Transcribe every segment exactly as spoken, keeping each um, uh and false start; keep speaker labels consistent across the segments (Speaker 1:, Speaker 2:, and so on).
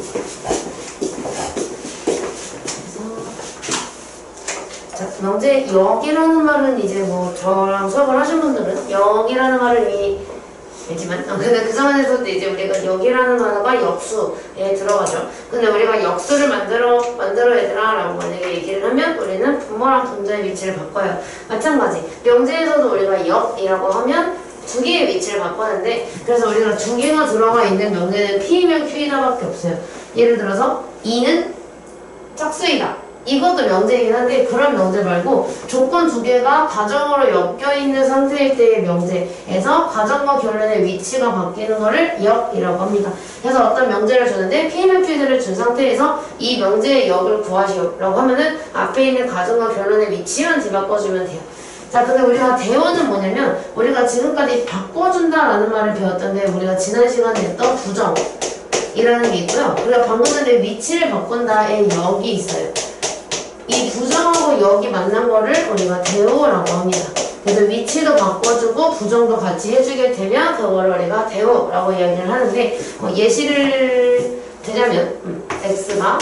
Speaker 1: 자, 명제 역이라는 말은 이제 뭐 저랑 수업을 하신 분들은 역이라는 말을 이미 알지만 어, 근데 그 전에서도 이제 우리가 역이라는 단어가 역수에 들어가죠. 근데 우리가 역수를 만들어 만들어 얘들아 라고 만약에 얘기를 하면 우리는 분모랑 분자의 위치를 바꿔요. 마찬가지 명제에서도 우리가 역이라고 하면 두 개의 위치를 바꾸는데, 그래서 우리가 두 개가 들어가 있는 명제는 P이면 Q이다 밖에 없어요. 예를 들어서 이는 짝수이다. 이것도 명제이긴 한데 그런 명제 말고 조건 두 개가 가정으로 엮여있는 상태일 때의 명제에서 가정과 결론의 위치가 바뀌는 거를 역이라고 합니다. 그래서 어떤 명제를 주는데 P면 Q들을 준 상태에서 이 명제의 역을 구하시오 라고 하면은 앞에 있는 가정과 결론의 위치만 뒤바꿔주면 돼요. 자, 근데 우리가 대우는 뭐냐면 우리가 지금까지 바꿔준다라는 말을 배웠던 게 우리가 지난 시간에 했던 부정이라는 게 있고요. 우리가 방금 전에 위치를 바꾼다의 역이 있어요. 이 부정하고 역이 만난 거를 우리가 대우라고 합니다. 그래서 위치도 바꿔주고 부정도 같이 해주게 되면 그거를 우리가 대우라고 이야기를 하는데, 어, 예시를 드자면 음, x가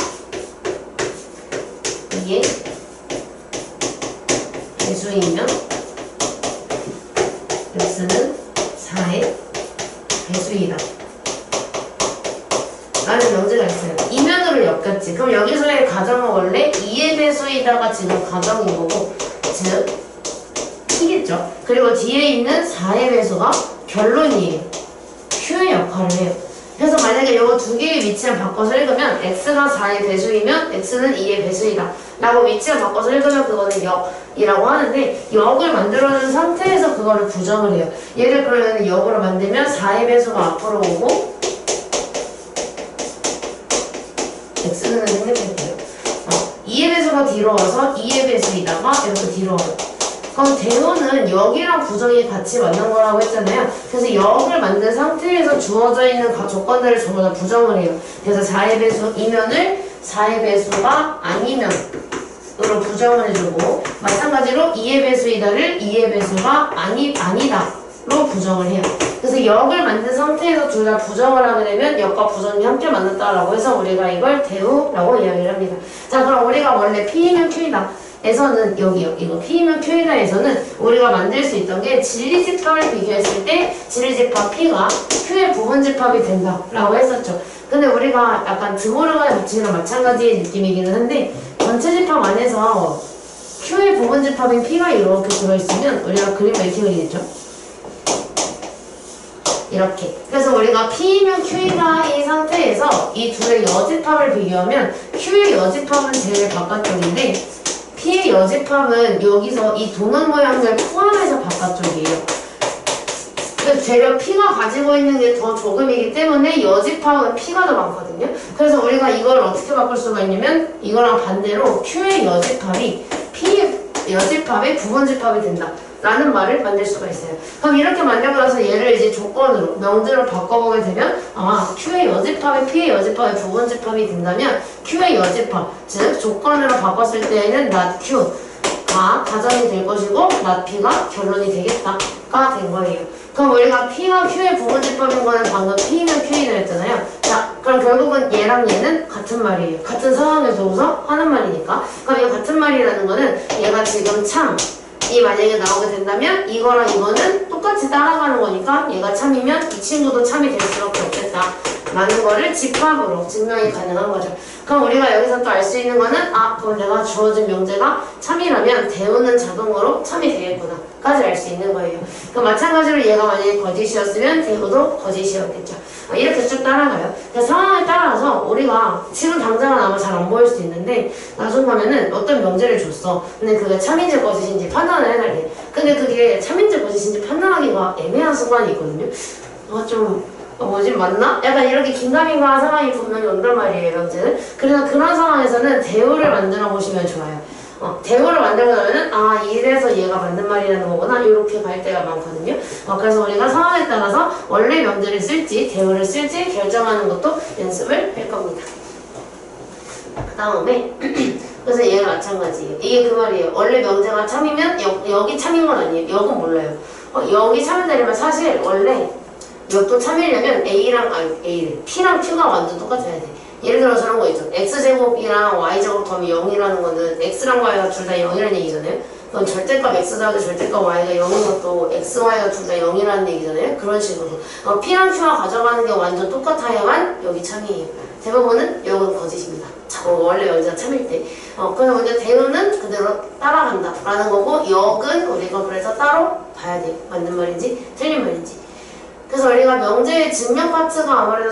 Speaker 1: 이의 배수이면 x는 사의 배수이다 라는 명제가 있어요. 이면으로 엮였지. 그럼 여기서의 가정은 원래 이의 배수이다가 지금 가정인 거고, 즉 P겠죠. 그리고 뒤에 있는 사의 배수가 결론이에요. Q의 역할을 해요. 그래서 만약에 이 두 개의 위치를 바꿔서 읽으면 x가 사의 배수이면 x는 이의 배수이다 라고 위치를 바꿔서 읽으면 그거는 역이라고 하는데, 역을 만들어낸 상태에서 그거를 부정을 해요. 얘를 그러면 역으로 만들면 사의 배수가 앞으로 오고 x는 생략할게요. 어, 이의 배수가 뒤로 와서 이의 배수이다가 이렇게 뒤로 와요. 그럼 대우는 역이랑 부정이 같이 만난 거라고 했잖아요. 그래서 역을 만든 상태에서 주어져 있는 조건들을 전부 다 부정을 해요. 그래서 사의 배수 이면을 사의 배수가 아니면으로 부정을 해주고, 마찬가지로 이의 배수이다를 이의 배수가 아니, 아니다로 부정을 해요. 그래서 역을 만든 상태에서 둘 다 부정을 하게 되면 역과 부정이 함께 만났다라고 해서 우리가 이걸 대우라고 이야기를 합니다. 자, 그럼 우리가 원래 P이면 Q이다 에서는 여기요. 이거 P이면 Q이다에서는 우리가 만들 수 있던 게 진리집합을 비교했을 때 진리집합 P가 Q의 부분집합이 된다라고 했었죠. 근데 우리가 약간 드모르간의 법칙이랑 마찬가지의 느낌이기는 한데, 전체집합 안에서 Q의 부분집합인 P가 이렇게 들어있으면 우리가 그림을 이렇게 그리겠죠. 이렇게. 그래서 우리가 P이면 Q이다 이 상태에서 이 둘의 여집합을 비교하면 Q의 여집합은 제일 바깥쪽인데 P의 여집합은 여기서 이 도넛 모양을 포함해서 바깥쪽이에요. 그래서 되려 P가 가지고 있는 게 더 조금이기 때문에 여집합은 P가 더 많거든요. 그래서 우리가 이걸 어떻게 바꿀 수가 있냐면 이거랑 반대로 Q의 여집합이 P의 여집합의 부분집합이 된다 라는 말을 만들 수가 있어요. 그럼 이렇게 만들고 나서 얘를 이제 조건으로 명제로 바꿔보게 되면, 아, Q의 여집합이 P의 여집합의 부분집합이 된다면 Q의 여집합, 즉 조건으로 바꿨을 때에는 not Q가 가정이 될 것이고 not P가 결론이 되겠다가 된 거예요. 그럼 우리가 P가 Q의 부분집합인 거는 방금 P면 Q이다 했잖아요. 자, 그럼 결국은 얘랑 얘는 같은 말이에요. 같은 상황에 두고서 하는 말이니까. 그럼 이 같은 말이라는 거는 얘가 지금 참 이 만약에 나오게 된다면 이거랑 이거는 똑같이 따라가는 거니까 얘가 참이면 이 친구도 참이 될 수밖에 없겠다 라는 거를 집합으로 증명이 가능한 거죠. 그럼 우리가 여기서 또 알 수 있는 거는, 아, 그럼 내가 주어진 명제가 참이라면 대우는 자동으로 참이 되겠구나 까지 알 수 있는 거예요. 그럼 마찬가지로 얘가 만약에 거짓이었으면 대우도 거짓이었겠죠. 이렇게 쭉 따라가요. 그러니까 상황에 따라서 우리가 지금 당장은 아마 잘 안 보일 수도 있는데 나중 가면은 어떤 명제를 줬어. 근데 그게 참인지 거짓인지 판단을 해달래. 근데 그게 참인지 거짓인지 판단하기가 애매한 순간이 있거든요. 아, 좀 어, 뭐지 맞나? 약간 이렇게 긴가민가한 상황이 분명히 온단 말이에요, 명제는. 그래서 그런 상황에서는 대우를 만들어 보시면 좋아요. 어, 대우를 만들고 나면은 아, 이래서 얘가 맞는 말이라는 거구나 이렇게 갈 때가 많거든요. 어, 그래서 우리가 상황에 따라서 원래 명제를 쓸지 대우를 쓸지 결정하는 것도 연습을 할 겁니다. 그 다음에 그래서 얘가 마찬가지예요. 이게 그 말이에요. 원래 명제가 참이면 여, 여기 참인 건 아니에요. 여긴 몰라요. 어, 여기 참인 자리면 사실 원래 몇도 참이려면 A랑, 아니, A를, P랑 Q가 완전 똑같아야 돼. 예를 들어서 그런 거 있죠. X제곱이랑 Y제곱 더하면 영이라는 거는 X랑 Y가 둘 다 영이라는 얘기잖아요. 그럼 절대값 X 더하기 절대값 Y가 영인 것도 X, Y가 둘 다 영이라는 얘기잖아요. 그런 식으로. 어, P랑 Q가 가져가는 게 완전 똑같아야만 여기 참이에요. 대부분은 여기는 거짓입니다. 자, 어, 원래 여기가 참일 때. 어, 그래서 우리가 대우는 그대로 따라간다. 라는 거고, 역은 우리가 그래서 따로 봐야 돼요. 맞는 말인지, 틀린 말인지. 그래서 우리가 명제의 증명 파트가 아무래도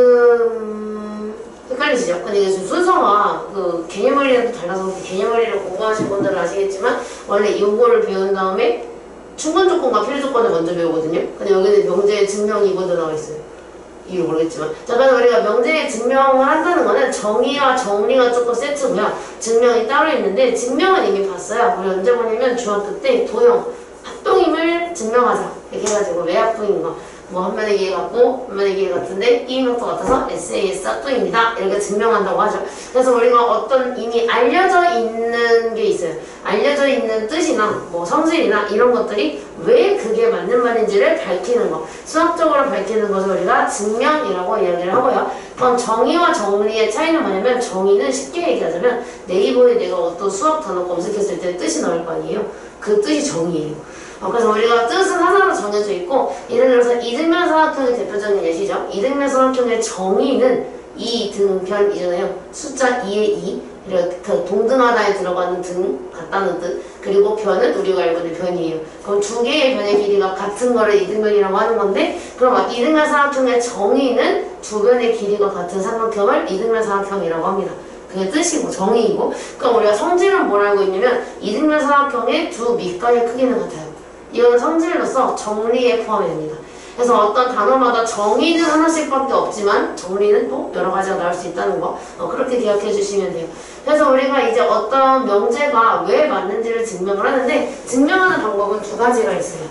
Speaker 1: 조금 헷갈리시죠? 근데 이게 좀 순서가 그 개념원리랑 달라서 개념원리를 공부하신 분들은 아시겠지만 원래 이거를 배운 다음에 충분 조건과 필요 조건을 먼저 배우거든요. 근데 여기는 명제의 증명이 먼저 나와 있어요. 이유 모르겠지만. 자, 그래서 우리가 명제의 증명을 한다는 거는 정의와 정리가 조금 세트고요. 증명이 따로 있는데 증명은 이미 봤어요. 우리 언제 보냐면 중학교 때 도형 합동임을 증명하자 이렇게 해가지고 외합부인 거. 뭐 한 면의 기회 같고 한 면의 기회 같은데 이임각도 같아서 에스에이에스 합동입니다. 이렇게 증명한다고 하죠. 그래서 우리가 어떤 이미 알려져 있는 게 있어요. 알려져 있는 뜻이나 뭐 성질이나 이런 것들이 왜 그게 맞는 말인지를 밝히는 거. 수학적으로 밝히는 것을 우리가 증명이라고 이야기를 하고요. 그럼 정의와 정리의 차이는 뭐냐면 정의는 쉽게 얘기하자면 네이버에 내가 어떤 수학 단어 검색했을 때 뜻이 나올 거 아니에요. 그 뜻이 정의예요. 어, 그래서 우리가 뜻은 하나로 정해져 있고 예를 들어서 이등변 삼각형의 대표적인 예시죠. 이등변 삼각형의 정의는 이등변이잖아요. 숫자 이의 이 그 동등하다에 들어가는 등 같다는 뜻. 그리고 변은 우리가 알고 있는 변이에요. 그럼 두 개의 변의 길이가 같은 거를 이등변이라고 하는 건데 그럼 이등변 삼각형의 정의는 두 변의 길이가 같은 삼각형을 이등변 삼각형이라고 합니다. 그게 뜻이고 정의이고. 그럼 우리가 성질은 뭘 알고 있냐면 이등변 삼각형의 두 밑가의 크기는 같아요. 이거는 성질로서 정리에 포함이 됩니다. 그래서 어떤 단어마다 정의는 하나씩밖에 없지만 정리는 또 여러 가지가 나올 수 있다는 거 어, 그렇게 기억해 주시면 돼요. 그래서 우리가 이제 어떤 명제가 왜 맞는지를 증명을 하는데 증명하는 방법은 두 가지가 있어요.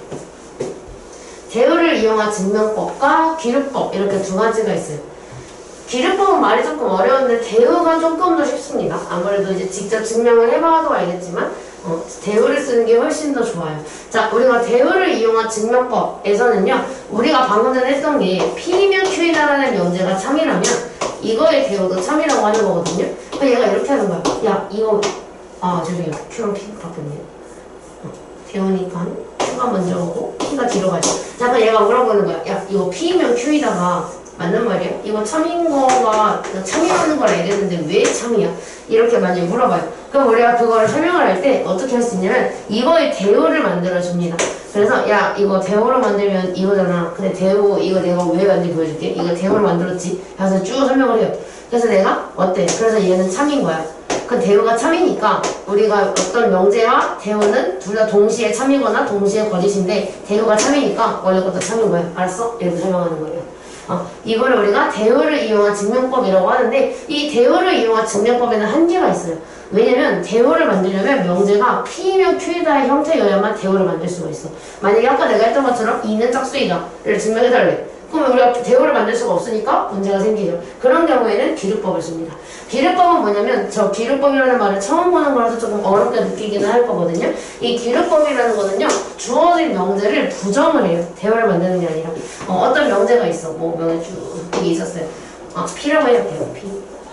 Speaker 1: 대우를 이용한 증명법과 기류법 이렇게 두 가지가 있어요. 기류법은 말이 조금 어려운데 대우가 조금 더 쉽습니다. 아무래도 이제 직접 증명을 해봐도 알겠지만 어, 대우를 쓰는 게 훨씬 더 좋아요. 자, 우리가 대우를 이용한 증명법에서는요 우리가 방금 전에 했던 게 P면 Q이다라는 명제가 참이라면 이거의 대우도 참이라고 하는 거거든요. 그러니까 얘가 이렇게 하는 거야. 야, 이거 아 죄송해요. Q랑 P 바뀌었네요. 어, 대우니까 Q가 먼저 오고 P가 뒤로 가죠. 잠깐 얘가 물어보는 거야. 야, 이거 P면 Q이다가 맞는 말이야? 이거 참인 거가 참이라는 걸 알겠는데 왜 참이야? 이렇게 만약에 물어봐요. 그럼 우리가 그거를 설명을 할 때 어떻게 할 수 있냐면 이거의 대우를 만들어 줍니다. 그래서 야 이거 대우로 만들면 이거잖아. 근데 대우 이거 내가 왜 만든지 보여줄게. 이거 대우로 만들었지. 그래서 쭉 설명을 해요. 그래서 내가 어때? 그래서 얘는 참인 거야. 그 대우가 참이니까 우리가 어떤 명제와 대우는 둘 다 동시에 참이거나 동시에 거짓인데 대우가 참이니까 원래 것도 참인 거야. 알았어? 이렇게 설명하는 거예요. 어, 이거를 우리가 대우를 이용한 증명법이라고 하는데 이 대우를 이용한 증명법에는 한계가 있어요. 왜냐면 대우를 만들려면 명제가 P면 Q이다의 형태여야만 대우를 만들 수가 있어. 만약에 아까 내가 했던 것처럼 이는 짝수이다를 증명해달래. 그러면 우리가 대우를 만들 수가 없으니까 문제가 생기죠. 그런 경우에는 기류법을 씁니다. 기류법은 뭐냐면 저 기류법이라는 말을 처음 보는 거라서 조금 어렵게 느끼기는 할 거거든요. 이 기류법이라는 거는요 주어진 명제를 부정을 해요. 대우를 만드는 게 아니라 어, 어떤 명제가 있어. 뭐 명제 쭉 이게 있었어요. 아 P라고 해야 돼요. P.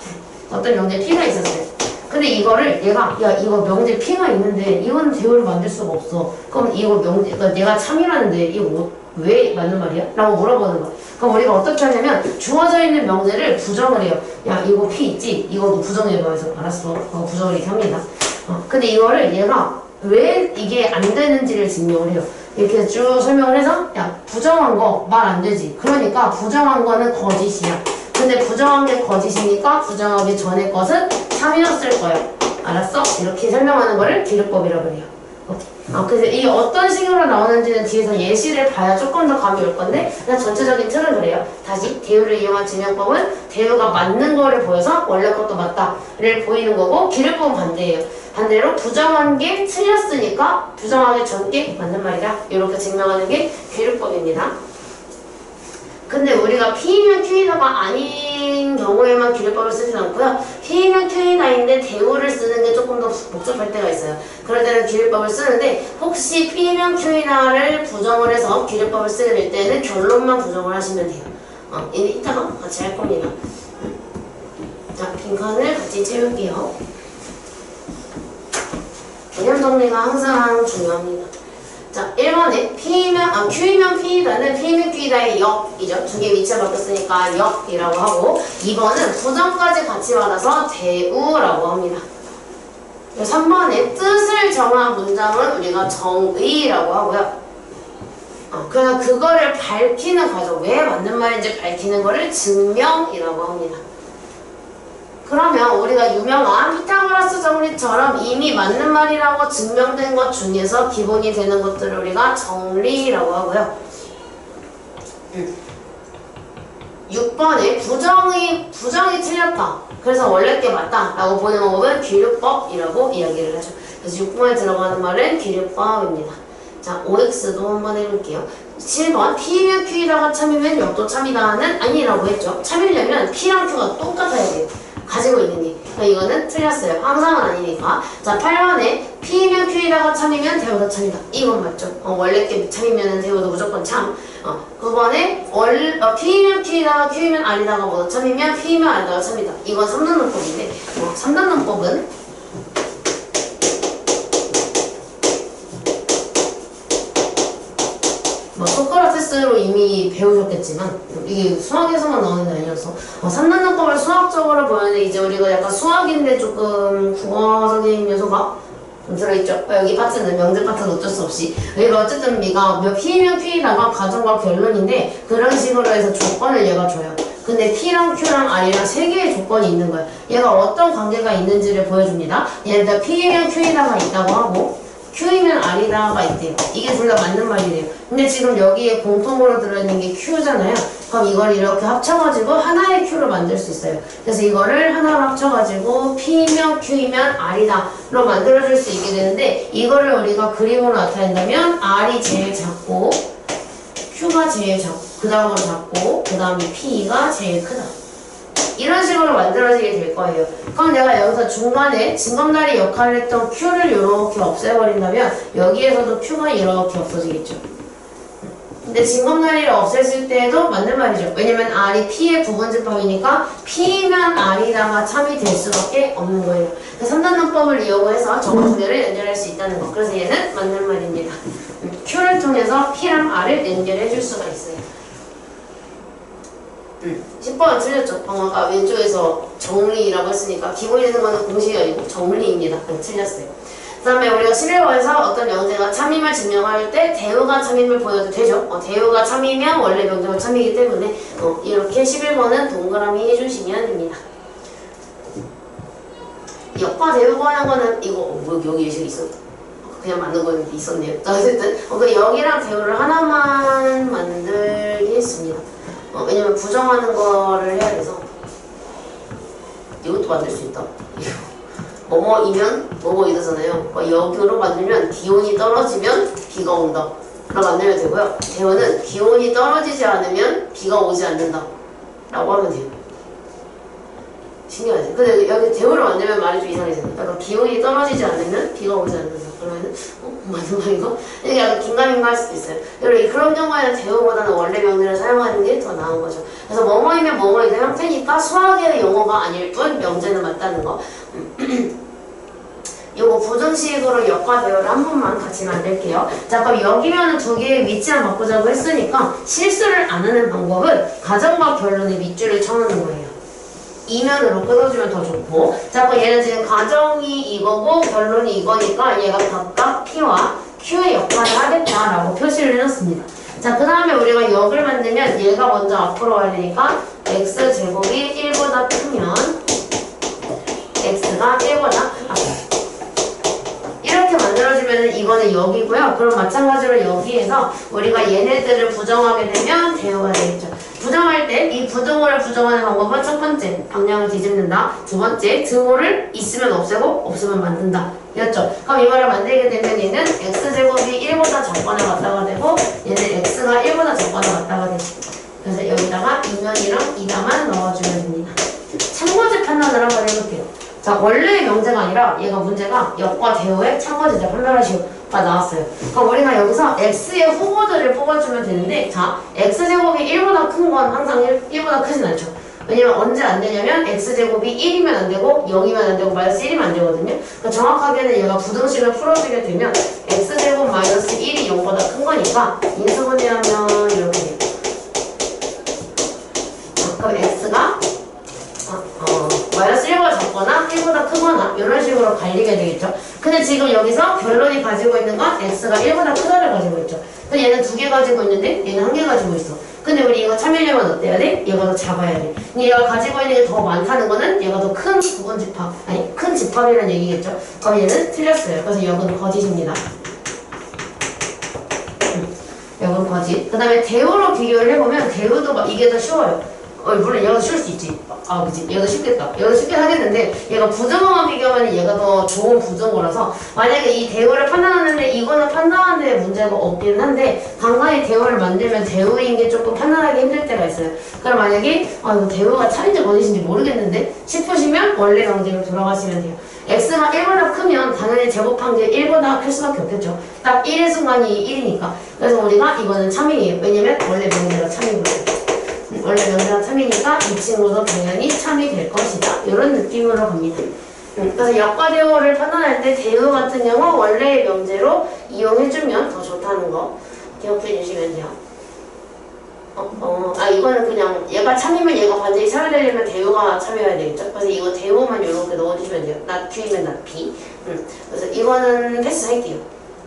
Speaker 1: 어떤 명제 P가 있었어요. 근데 이거를 얘가 야 이거 명제 P가 있는데 이거는 대우를 만들 수가 없어. 그럼 이거 명제 그러니까 내가 참이라는데 이거 뭐 왜 맞는 말이야? 라고 물어보는 거야. 그럼 우리가 어떻게 하냐면 주어져 있는 명제를 부정을 해요. 야 이거 P 있지? 이거 부정해봐 해서 알았어. 어, 부정을 이렇게 합니다. 어, 근데 이거를 얘가 왜 이게 안 되는지를 증명을 해요. 이렇게 쭉 설명을 해서 야 부정한 거 말 안 되지. 그러니까 부정한 거는 거짓이야. 근데 부정한 게 거짓이니까 부정하기 전에 것은 참이었을 거야. 알았어? 이렇게 설명하는 거를 기류법이라고 해요. 아, 그래서 이게 어떤 식으로 나오는지는 뒤에서 예시를 봐야 조금 더 감이 올 건데 그냥 전체적인 틀은 그래요. 다시 대우를 이용한 증명법은 대우가 맞는 거를 보여서 원래 것도 맞다를 보이는 거고 기류법은 반대예요. 반대로 부정한 게 틀렸으니까 부정하기 전 게 맞는 말이다. 이렇게 증명하는 게 기류법입니다. 근데 우리가 P면 Q이다가 아닌 경우에만 기류 규례법을 쓰진 않고요. P면 Q이다인데 대우를 쓰는 게 조금 더 복잡할 때가 있어요. 그럴 때는 규례법을 쓰는데 혹시 P면 Q이다를 부정을 해서 규례법을 쓰게 될 때는 결론만 부정을 하시면 돼요. 어, 이따가 같이 할 겁니다. 자, 빈칸을 같이 채울게요. 개념 정리가 항상 중요합니다. 자, 일 번에 P면, 아, Q면 P이다는 P면 Q이다의 역이죠. 두 개 위치가 바뀌었으니까 역이라고 하고, 이 번은 부정까지 같이 받아서 대우라고 합니다. 삼 번에 뜻을 정한 문장은 우리가 정의라고 하고요. 어, 그래서 그거를 밝히는 과정, 왜 맞는 말인지 밝히는 거를 증명이라고 합니다. 그러면 우리가 유명한 피타고라스 정리처럼 이미 맞는 말이라고 증명된 것 중에서 기본이 되는 것들을 우리가 정리라고 하고요. 음. 육 번에 부정이, 부정이 틀렸다. 그래서 원래 게 맞다 라고 보는 방법은 기류법이라고 이야기를 하죠. 그래서 육 번에 들어가는 말은 기류법입니다. 자, 오엑스도 한번 해볼게요. 칠 번 P면 Q이다가 참이면 역도 참이다는 아니라고 했죠. 참이려면 P랑 Q가 똑같아야 돼요. 가지고 있는 게. 그러니까 이거는 틀렸어요. 항상은 아니니까. 자, 팔 번에 P면 Q이다가 참이면 대우도 참이다. 이건 맞죠. 어, 원래 게 참이면 대우도 무조건 참. 어, 구 번에 월, 어, P면 Q이다가 Q면 R이다가 뭐도 참이면 P면 R이다가 참이다. 이건 삼 단원법인데 어, 삼 단원법은 뭐 소크라테스로 이미 배우셨겠지만 이게 수학에서만 나오는 게 아니어서 어, 삼 단원법을 수학적으로 보는데 이제 우리가 약간 수학인데 조금 국어적인 요소가 들어있죠. 여기 파트는 명제 파트는 어쩔 수 없이 그러니까 어쨌든 얘가 몇 P면 Q다가 가정과 결론인데 그런 식으로 해서 조건을 얘가 줘요. 근데 P랑 Q랑 R이랑 세 개의 조건이 있는 거예요. 얘가 어떤 관계가 있는지를 보여줍니다. 예를 들어 P면 Q이다가 있다고 하고 Q이면 R이다가 있대요. 이게 둘 다 맞는 말이래요. 근데 지금 여기에 공통으로 들어있는 게 Q잖아요. 그럼 이걸 이렇게 합쳐가지고 하나의 Q로 만들 수 있어요. 그래서 이거를 하나로 합쳐가지고 P면 Q이면 R이다로 만들어줄 수 있게 되는데 이거를 우리가 그림으로 나타낸다면 R이 제일 작고 Q가 제일 작고 그 다음으로 작고 그 다음에 P가 제일 크다. 이런 식으로 만들어지게 될 거예요. 그럼 내가 여기서 중간에 징검다리 역할을 했던 Q를 이렇게 없애버린다면 여기에서도 Q가 이렇게 없어지겠죠. 근데 징검다리를 없앴을 때도 맞는 말이죠. 왜냐면 R이 P의 부분집합이니까 P면 R이다가 참이 될 수밖에 없는 거예요. 삼 단원법을 이용해서 저거 두 개를 연결할 수 있다는 거. 그래서 얘는 맞는 말입니다. Q를 통해서 P랑 R을 연결해 줄 수가 있어요. 음, 십 번은 틀렸죠. 방금 아까 왼쪽에서 정리라고 했으니까 기본이 되는 거는 공식이 아니고 정리입니다. 네, 틀렸어요. 그 다음에 우리가 십일 번에서 어떤 명제가 참임을 증명할 때 대우가 참임을 보여도 되죠. 어, 대우가 참이면 원래 명제가 참이기 때문에 어, 이렇게 십일 번은 동그라미 해주시면 됩니다. 역과 대우 관한 거는 이거 어, 뭐 여기 예시가 있어? 그냥 맞는 거는 있었네요. 어쨌든 어, 그 역이랑 대우를 하나만 만들게 했습니다. 어, 왜냐면 부정하는 거를 해야 돼서 이것도 만들 수 있다. 뭐뭐이면 뭐뭐 이러잖아요. 어, 역으로 만들면 기온이 떨어지면 비가 온다. 로 만들면 되고요. 대우는 기온이 떨어지지 않으면 비가 오지 않는다. 라고 하면 돼요. 신기하지? 근데 여기 대우를 만들면 말이 좀 이상해져요. 그러니까 기온이 떨어지지 않으면 비가 오지 않는다. 그러면 어? 맞는 말인가? 이게 약간 긴가민가 할 수도 있어요. 여러분 그런 경우에는 대우보다는 원래 명제를 사용하는 게 더 나은 거죠. 그래서 뭐뭐이면 뭐뭐이다 형태니까 수학의 용어가 아닐 뿐 명제는 맞다는 거. 요거 부정식으로 역과 대우를 한 번만 같이 만들게요. 자, 그럼 여기면은 두 개의 위치만 바꾸자고 했으니까 실수를 안 하는 방법은 가정과 결론의 밑줄을 쳐놓는 거예요. 이면으로 끊어주면 더 좋고. 자, 그럼 얘는 지금 가정이 이거고 결론이 이거니까 얘가 각각 P와 Q의 역할을 하겠다라고 표시를 해놨습니다. 자, 그 다음에 우리가 역을 만들면 얘가 먼저 앞으로 와야 되니까 x제곱이 일보다 크면 x가 일보다 앞으로 이렇게 만들어지면 이거는 역이고요. 그럼 마찬가지로 여기에서 우리가 얘네들을 부정하게 되면 대우가 되겠죠. 부정할 때 이 부등호를 부정하는 방법은 첫 번째, 방향을 뒤집는다. 두 번째, 등호를 있으면 없애고 없으면 만든다. 였죠. 그럼 이거를 만들게 되면 얘는 x제곱이 일보다 작거나 같다가 되고 얘는 x가 일보다 작거나 같다가 되죠. 그래서 여기다가 이면이랑 이다만 넣어주면 됩니다. 참고지 판단을 한번 해볼게요. 자, 원래의 명제가 아니라 얘가 문제가 역과 대우의 참고지대 판별하시오가 나왔어요. 그럼 우리가 여기서 x의 후보들을 뽑아주면 되는데, 자, x제곱이 일보다 큰 건 항상 일, 일보다 크진 않죠. 왜냐면 언제 안 되냐면 x제곱이 일이면 안 되고 영이면 안 되고 마이너스 일이면 안 되거든요. 그러니까 정확하게는 얘가 부등식을 풀어주게 되면 x제곱 마이너스 일이 영보다 큰 거니까 인수분해하면 이렇게 돼요. 그럼 x가 어, 어, 마이너스 일보다 작거나 일보다 크거나 이런 식으로 갈리게 되겠죠. 근데 지금 여기서 결론이 가지고 있는 건 x가 일보다 크다를 가지고 있죠. 근데 얘는 두 개 가지고 있는데 얘는 한 개 가지고 있어. 근데 우리 이거 참으려면 어때야 돼? 얘가 더 작아야 돼. 근데 얘가 가지고 있는 게 더 많다는 거는 얘가 더 큰 부분 집합, 아니 큰 집합이라는 얘기겠죠. 그럼 얘는 틀렸어요. 그래서 여기는 거짓입니다. 음, 여기는 거짓. 그 다음에 대우로 비교를 해보면 대우도 막 이게 더 쉬워요. 어, 물론 얘가 쉬울 수 있지. 아, 그치. 얘가 쉽겠다. 얘가 쉽게 하겠는데, 얘가 부등호만 비교하면 얘가 더 좋은 부등호라서, 만약에 이 대우를 판단하는데, 이거는 판단하는데 문제가 없긴 한데, 간간히 대우를 만들면 대우인 게 조금 판단하기 힘들 때가 있어요. 그럼 만약에, 아, 이거 대우가 참인지 거짓인지 모르겠는데, 싶으시면 원래 명제로 돌아가시면 돼요. x가 일보다 크면 당연히 제곱한 게 일보다 클 수밖에 없겠죠. 딱 일의 순간이 일이니까. 그래서 우리가 이거는 참이에요. 왜냐면 원래 명제가 참이거든요. 원래 명제가 참이니까 이 친구도 당연히 참이 될 것이다. 이런 느낌으로 갑니다. 그래서 역과 대우를 판단할 때 대우 같은 경우 원래의 명제로 이용해주면 더 좋다는 거 기억해 주시면 돼요. 어, 어, 아 이거는 그냥 얘가 참이면 얘가 반드시 참여되려면 대우가 참여해야 되겠죠. 그래서 이거 대우만 이렇게 넣어주시면 돼요. not Q이면 not P. 음, 그래서 이거는 패스할게요.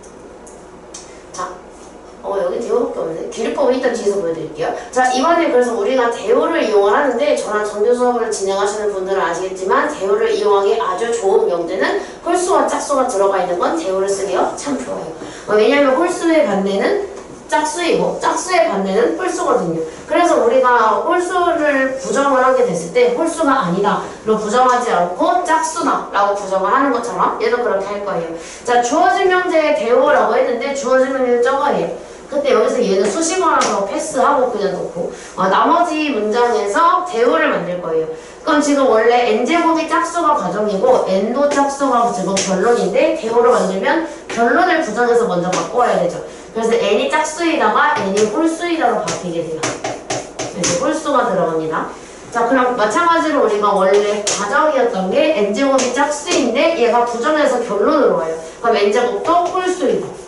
Speaker 1: 자. 어 여기 대우밖에 없네. 기류법은 일단 뒤에서 보여드릴게요. 자 이번에 그래서 우리가 대우를 이용을 하는데 저랑 정규 수업을 진행하시는 분들은 아시겠지만 대우를 이용하기 아주 좋은 명제는 홀수와 짝수가 들어가 있는 건 대우를 쓰기가 참 좋아요. 어, 왜냐하면 홀수의 반대는 짝수이고 짝수의 반대는 홀수거든요. 그래서 우리가 홀수를 부정을 하게 됐을 때 홀수가 아니다로 부정하지 않고 짝수다 라고 부정을 하는 것처럼 얘도 그렇게 할 거예요. 자 주어진 명제의 대우라고 했는데 주어진 명제는 저거예요. 그때 여기서 얘는 수식어라서 패스하고 그냥 놓고 어, 나머지 문장에서 대우를 만들 거예요. 그럼 지금 원래 n제곱이 짝수가 가정이고 n도 짝수가 지금 결론인데 대우를 만들면 결론을 부정해서 먼저 바꿔야 되죠. 그래서 n이 짝수이다가 n이 홀수이다로 바뀌게 돼요. 그래서 홀수가 들어갑니다. 자 그럼 마찬가지로 우리가 원래 가정이었던 게 n제곱이 짝수인데 얘가 부정해서 결론으로 와요. 그럼 n제곱도 홀수이고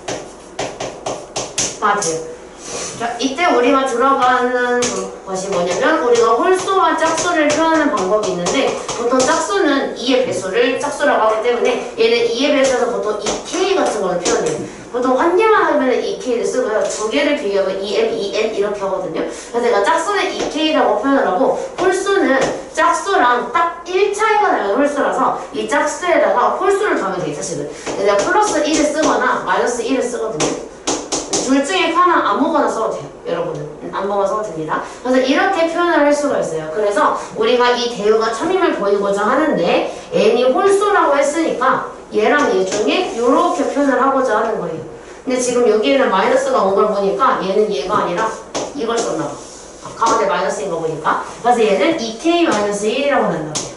Speaker 1: 다 돼요. 자, 이때 우리가 들어가는 것이 뭐냐면 우리가 홀수와 짝수를 표현하는 방법이 있는데 보통 짝수는 이의 배수를 짝수라고 하기 때문에 얘는 이의 배수에서 보통 이 케이 같은 걸 표현해요. 보통 한 개만 하면 이 케이를 쓰고요. 두 개를 비교하면 이 엠, 이 엔 이렇게 하거든요. 그래서 내가 짝수는 이 케이라고 표현을 하고 홀수는 짝수랑 딱 일 차이가 나는 홀수라서 이 짝수에다가 홀수를 더하면 돼요. 사실은 내가 플러스 일을 쓰거나 마이너스 일을 쓰거든요. 둘 중에 하나 아무거나 써도 돼요. 여러분은 아무거나 써도 됩니다. 그래서 이렇게 표현을 할 수가 있어요. 그래서 우리가 이 대우가 참임을 보이고자 하는데 n이 홀수라고 했으니까 얘랑 얘 중에 이렇게 표현을 하고자 하는 거예요. 근데 지금 여기에는 마이너스가 온 걸 보니까 얘는 얘가 아니라 이걸 썼나 봐. 가운데 마이너스인 거 보니까. 그래서 얘는 이 케이 마이너스 일이라고 난다고요.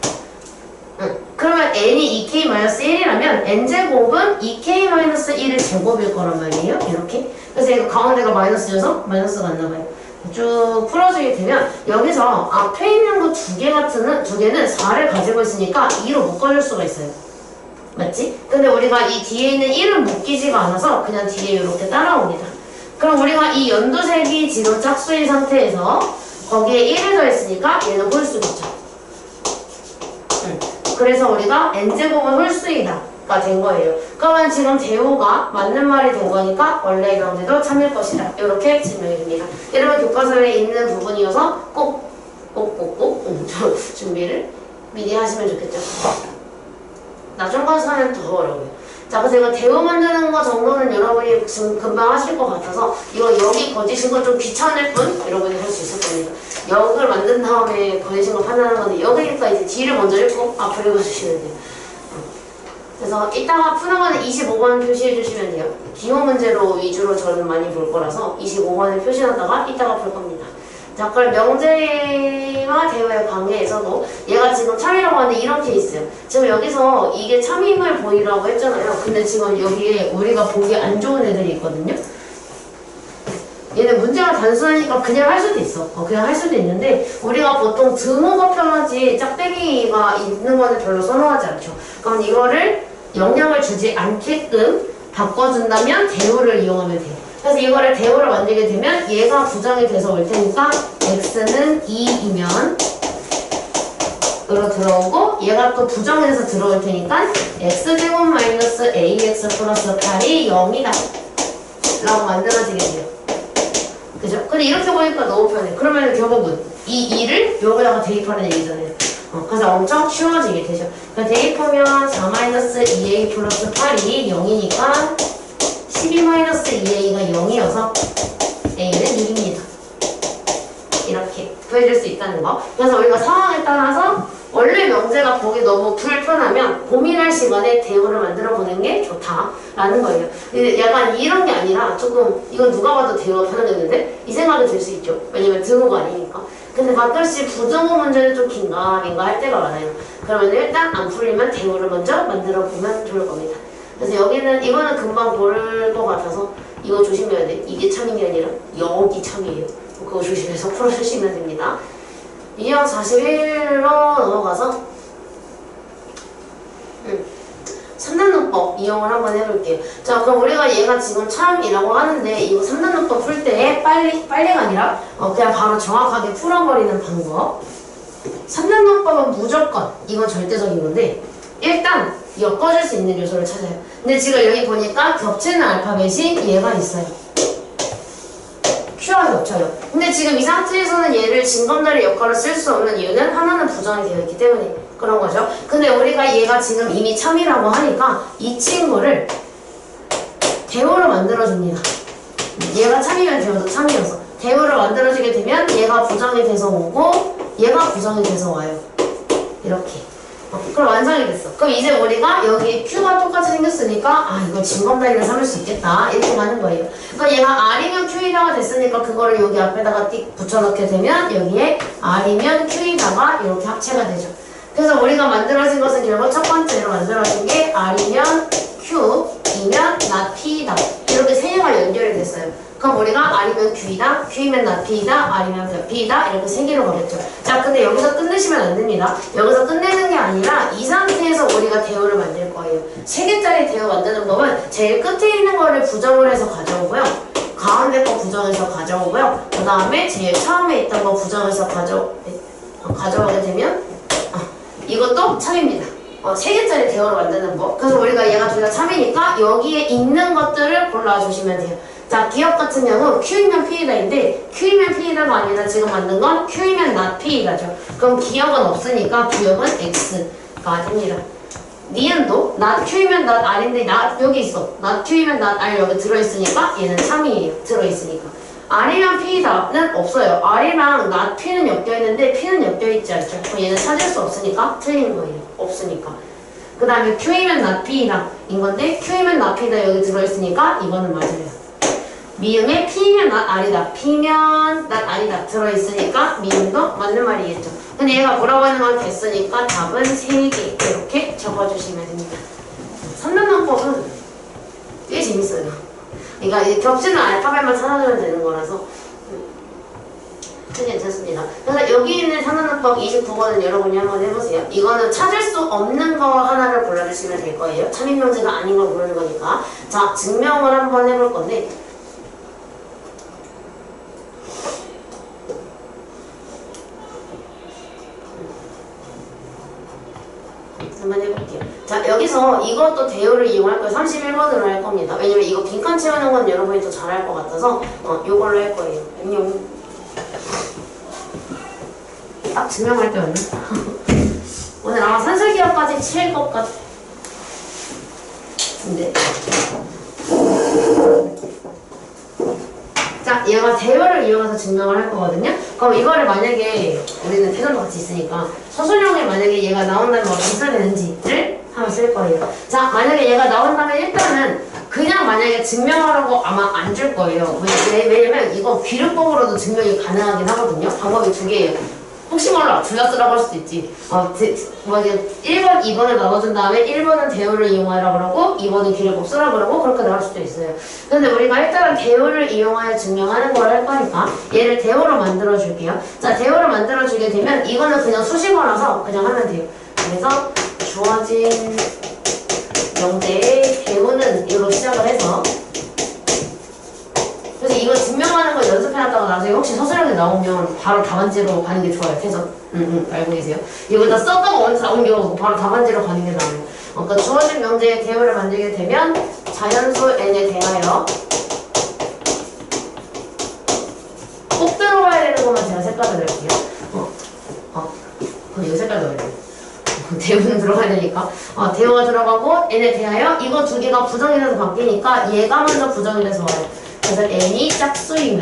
Speaker 1: 응. 그러면 n이 이 케이 마이너스 일이라면 n제곱은 이 케이 마이너스 일의 제곱일 거란 말이에요. 이렇게. 그래서 이거 가운데가 마이너스여서 마이너스가 안 나가요. 쭉 풀어주게 되면 여기서 앞에 있는 거 두 개 같은 두 개는 사를 가지고 있으니까 이로 묶어줄 수가 있어요. 맞지? 근데 우리가 이 뒤에 있는 일은 묶이지가 않아서 그냥 뒤에 이렇게 따라옵니다. 그럼 우리가 이 연두색이 지금 짝수인 상태에서 거기에 일을 더했으니까 얘는 홀수겠죠. 응. 그래서 우리가 n제곱은 홀수이다가 된 거예요. 그러면 지금 대우가 맞는 말이 된 거니까 원래 명제도 참일 것이다. 이렇게 증명이 됩니다. 여러분 교과서에 있는 부분이어서 꼭, 꼭, 꼭, 꼭 음, 준비를 미리 하시면 좋겠죠. 나중 가서 하면 더 어려워요. 자, 그래서 이거 대우 만드는 거 정도는 여러분이 지금 금방 하실 것 같아서 이거 여기 거짓인 거 좀 귀찮을 뿐 여러분이 할 수 있을 겁니다. 역을 만든 다음에 거짓인 거 판단하는 건데 여기니까 이제 뒤를 먼저 읽고 앞을 읽어주시면 돼요. 그래서 이따가 푸는 거는 이십오 번 표시해 주시면 돼요. 기호 문제로 위주로 저는 많이 볼 거라서 이십오 번을 표시하다가 이따가 볼 겁니다. 자, 그럼 명제와 대우의 관계에서도 지금 참이라고 하는데 이런 케이스예요. 지금 여기서 이게 참임을 보이라고 했잖아요. 근데 지금 여기에 우리가 보기 안 좋은 애들이 있거든요. 얘는 문제가 단순하니까 그냥 할 수도 있어. 어, 그냥 할 수도 있는데 우리가 보통 등호가 편하지 짝대기가 있는 거는 별로 선호하지 않죠. 그럼 이거를 영향을 주지 않게끔 바꿔준다면 대우를 이용하면 돼요. 그래서 이거를 대우를 만들게 되면 얘가 부정이 돼서 올 테니까 x는 이이면 으로 들어오고 얘가 또 부정해서 들어올 테니까 x제곱 마이너스 ax 플러스 팔이 영이다 라고 만들어지게 돼요. 그죠? 근데 이렇게 보니까 너무 편해. 그러면 결국은 이 이를 여기다가 대입하는 얘기잖아요. 어, 그래서 엄청 쉬워지게 되죠. 그러니까 대입하면 사 마이너스 이 에이 플러스 팔이 영이니까 십이 마이너스 이 에이가 영이어서 a는 육입니다. 이렇게 구해줄 수 있다는 거. 그래서 우리가 상황에 따라서 원래 명제가 보기 너무 불편하면 고민할 시간에 대우를 만들어 보는 게 좋다라는 거예요. 근데 약간 이런 게 아니라 조금 이건 누가 봐도 대우가 편하겠는데 이 생각이 들 수 있죠. 왜냐면 등호가 아니니까. 근데 가끔씩 부등호 문제는 좀 긴가민가 할 때가 많아요. 그러면 일단 안 풀리면 대우를 먼저 만들어 보면 좋을 겁니다. 그래서 여기는 이거는 금방 볼 것 같아서 이거 조심해야 돼. 이게 참이 아니라 여기 참이에요. 그거 조심해서 풀어주시면 됩니다. 이형 사십일로 넘어가서 음, 삼단원법 이용을 한번 해볼게요. 자, 그럼 우리가 얘가 지금 참이라고 하는데 이거 삼단원법 풀 때 빨리, 빨리가 아니라 어, 그냥 바로 정확하게 풀어버리는 방법. 삼단원법은 무조건 이건 절대적인 건데 일단 엮어줄 수 있는 요소를 찾아요. 근데 지금 여기 보니까 겹치는 알파벳이 얘가 있어요. Q와 겹쳐요. 근데 지금 이 상태에서는 얘를 징검다리 역할을 쓸 수 없는 이유는 하나는 부정이 되어 있기 때문에 그런 거죠. 근데 우리가 얘가 지금 이미 참이라고 하니까 이 친구를 대우로 만들어줍니다. 얘가 참이면 대우도 참이어서 대우를 만들어주게 되면 얘가 부정이 돼서 오고 얘가 부정이 돼서 와요. 이렇게. 어, 그럼 완성이 됐어. 그럼 이제 우리가 여기 Q가 똑같이 생겼으니까 아 이거 징검다리를 삼을 수 있겠다 이렇게 가는 거예요. 그러니까 얘가 R이면 Q이다가 됐으니까 그거를 여기 앞에다가 띡 붙여넣게 되면 여기에 R이면 Q이다가 이렇게 합체가 되죠. 그래서 우리가 만들어진 것은 결국 첫 번째로 만들어진 게 R이면 Q이면 not P이다 이렇게 세 개가 연결이 됐어요. 그럼 우리가 R이면 Q이다, Q이면 not P이다, R이면 P이다 이렇게 세 개로 가겠죠. 자, 근데 여기서 끝내시면 안 됩니다. 여기서 끝내는 게 아니라 이 상태에서 우리가 대우를 만들 거예요. 세 개짜리 대우 만드는 법은 제일 끝에 있는 거를 부정을 해서 가져오고요. 가운데 거 부정해서 가져오고요. 그 다음에 제일 처음에 있던 거 부정해서 가져, 가져오게 되면 어, 이것도 참입니다. 어, 세 개짜리 대우를 만드는 법. 그래서 우리가 얘가 둘 다 참이니까 여기에 있는 것들을 골라주시면 돼요. 자, 기억 같은 경우 Q이면 P이다인데 Q이면 P이다가 아니라 지금 만든 건 Q이면 not P이다죠. 그럼 기억은 없으니까 기억은 X가 됩니다. 니은도 not Q이면 not R인데 not 여기 있어. not Q이면 not R 여기 들어있으니까 얘는 참이에요. 들어있으니까. R이면 P다는 없어요. R이랑 not P는 엮여있는데 P는 엮여있지 않죠. 그럼 얘는 찾을 수 없으니까 틀린 거예요. 없으니까. 그 다음에 Q이면 not P다 인 건데 Q이면 not P다 여기 들어있으니까 이거는 맞아요. 미음에 P면 not R이다, P면 not R이다 들어있으니까 미음도 맞는 말이겠죠. 근데 얘가 뭐라고 하는 건 됐으니까 답은 세 개 이렇게 적어주시면 됩니다. 삼단원법은 꽤 재밌어요. 그러니까 이 겹치는 알파벳만 찾아주면 되는 거라서 꽤 괜찮습니다. 그래서 여기 있는 삼단원법 이십구 번은 여러분이 한번 해보세요. 이거는 찾을 수 없는 거 하나를 골라주시면 될 거예요. 참임명제가 아닌 걸 고르는 거니까. 자, 증명을 한번 해볼 건데 한번 해볼게요. 자, 여기서 이것도 대우를 이용할 거예요. 삼십일 번으로 할 겁니다. 왜냐면 이거 빈칸 채우는 건 여러분이 더 잘할 것 같아서 어, 요걸로 할 거예요. 안녕. 딱 증명할 때 왔네. 오늘 아마 산술기업까지 칠 것 같은데. 자, 얘가 대우를 이용해서 증명을 할 거거든요. 그럼 이거를 만약에 우리는 태전도 같이 있으니까 서술형에 만약에 얘가 나온다면 어떻게 써야 되는지를 한번 쓸 거예요. 자, 만약에 얘가 나온다면 일단은 그냥 만약에 증명하라고 아마 안 줄 거예요. 왜, 왜냐면 이거 귀름법으로도 증명이 가능하긴 하거든요. 방법이 두 개예요. 혹시 몰라 둘 다 쓰라고 할 수도 있지. 어, 제, 뭐 이제 일 번, 이 번을 나눠준 다음에 일 번은 대우를 이용하라 그러고 이 번은 기르법 쓰라 그러고 그렇게 나올 수도 있어요. 근데 우리가 일단은 대우를 이용하여 증명하는 걸 할 거니까 얘를 대우로 만들어 줄게요. 자, 대우로 만들어 주게 되면 이거는 그냥 수식어라서 그냥 하면 돼요. 그래서 주어진 명제의 대우는 이로 시작을 해서, 그래서 이거 증명하는 거 연습해놨다가 나중에 혹시 서술형에 나오면 바로 답안지로 가는 게 좋아요. 그래서 응응 알고 계세요? 이거 다 썼다가 어디서 나온 게 없고 바로 답안지로 가는 게 나아요. 그러니까 주어진 명제의 대우를 만들게 되면 자연수 n에 대하여 꼭 들어가야 되는 것만 제가 색깔을 넣을게요. 어, 어, 이거 색깔 넣어야 돼요. 대우는 들어가야 되니까. 어, 대우가 들어가고 n에 대하여 이거 두 개가 부정이 돼서 바뀌니까 얘가 먼저 부정이 돼서 와요. 그래서 n이 짝수이면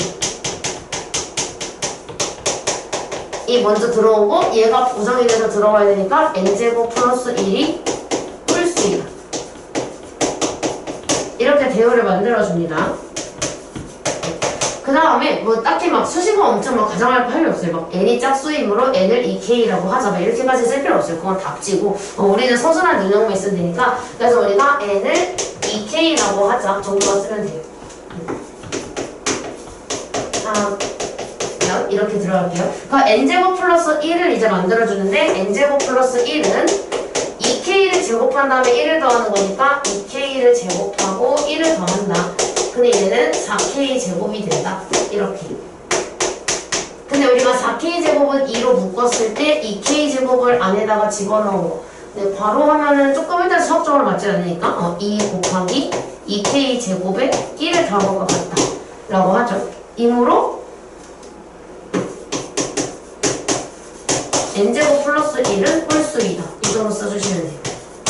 Speaker 1: 이 먼저 들어오고 얘가 부정이 돼서 들어가야 되니까 n제곱 플러스 일이 홀수이다. 이렇게 대우를 만들어줍니다. 그 다음에 뭐 딱히 막 수식어 엄청 막 가정할 필요 없어요. 막 n이 짝수이므로 n을 이 케이라고 하자 막 이렇게까지 쓸 필요 없어요. 그건 답지고 어, 우리는 서술한 능력만 있으면 되니까 그래서 우리가 n을 이 케이라고 하자 정도만 쓰면 돼요. 자, 이렇게 들어갈게요. 그러니까 n제곱 플러스 일을 이제 만들어주는데 n제곱 플러스 일은 이 케이를 제곱한 다음에 일을 더하는 거니까 이 케이를 제곱하고 일을 더한다. 근데 얘는 사 케이 제곱이 된다. 이렇게. 근데 우리가 사 케이 제곱은 이로 묶었을 때 이 케이 제곱을 안에다가 집어넣은 거. 근데 바로 하면은 조금 일단 수학적으로 맞지 않으니까 어, 이 곱하기 이 케이 제곱에 일을 더한 것과 같다. 라고 하죠. 이므로 n제곱 플러스 일은 홀수이다. 이 정도 써주시면 돼요.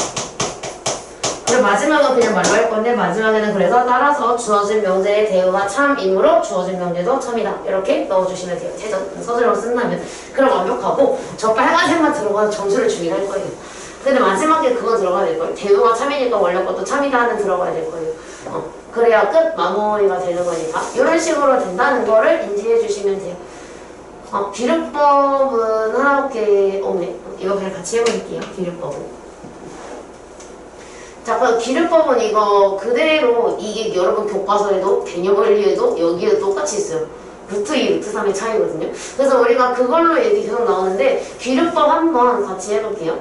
Speaker 1: 그리고 마지막은 그냥 말로 할 건데 마지막에는 그래서 따라서 주어진 명제의 대우가 참이므로 주어진 명제도 참이다. 이렇게 넣어주시면 돼요. 대전 서술로 쓴다면. 그럼 완벽하고 저 빨간색만 들어가서 점수를 주긴 할 거예요. 근데 마지막에 그거 들어가야 될 거예요. 대우가 참이니까 원래 것도 참이다 하는 들어가야 될 거예요. 어, 그래야 끝 마무리가 되는 거니까 이런 식으로 된다는 거를 인지해 주시면 돼요. 어, 기름법은 하나밖에 없네. 이거 그냥 같이 해볼게요. 기름법은. 자, 그럼 기름법은 이거 그대로 이게 여러분 교과서에도 개념 원리에도 여기에 똑같이 있어요. 루트 이, 루트 삼의 차이거든요. 그래서 우리가 그걸로 얘기 계속 나오는데 기름법 한번 같이 해볼게요.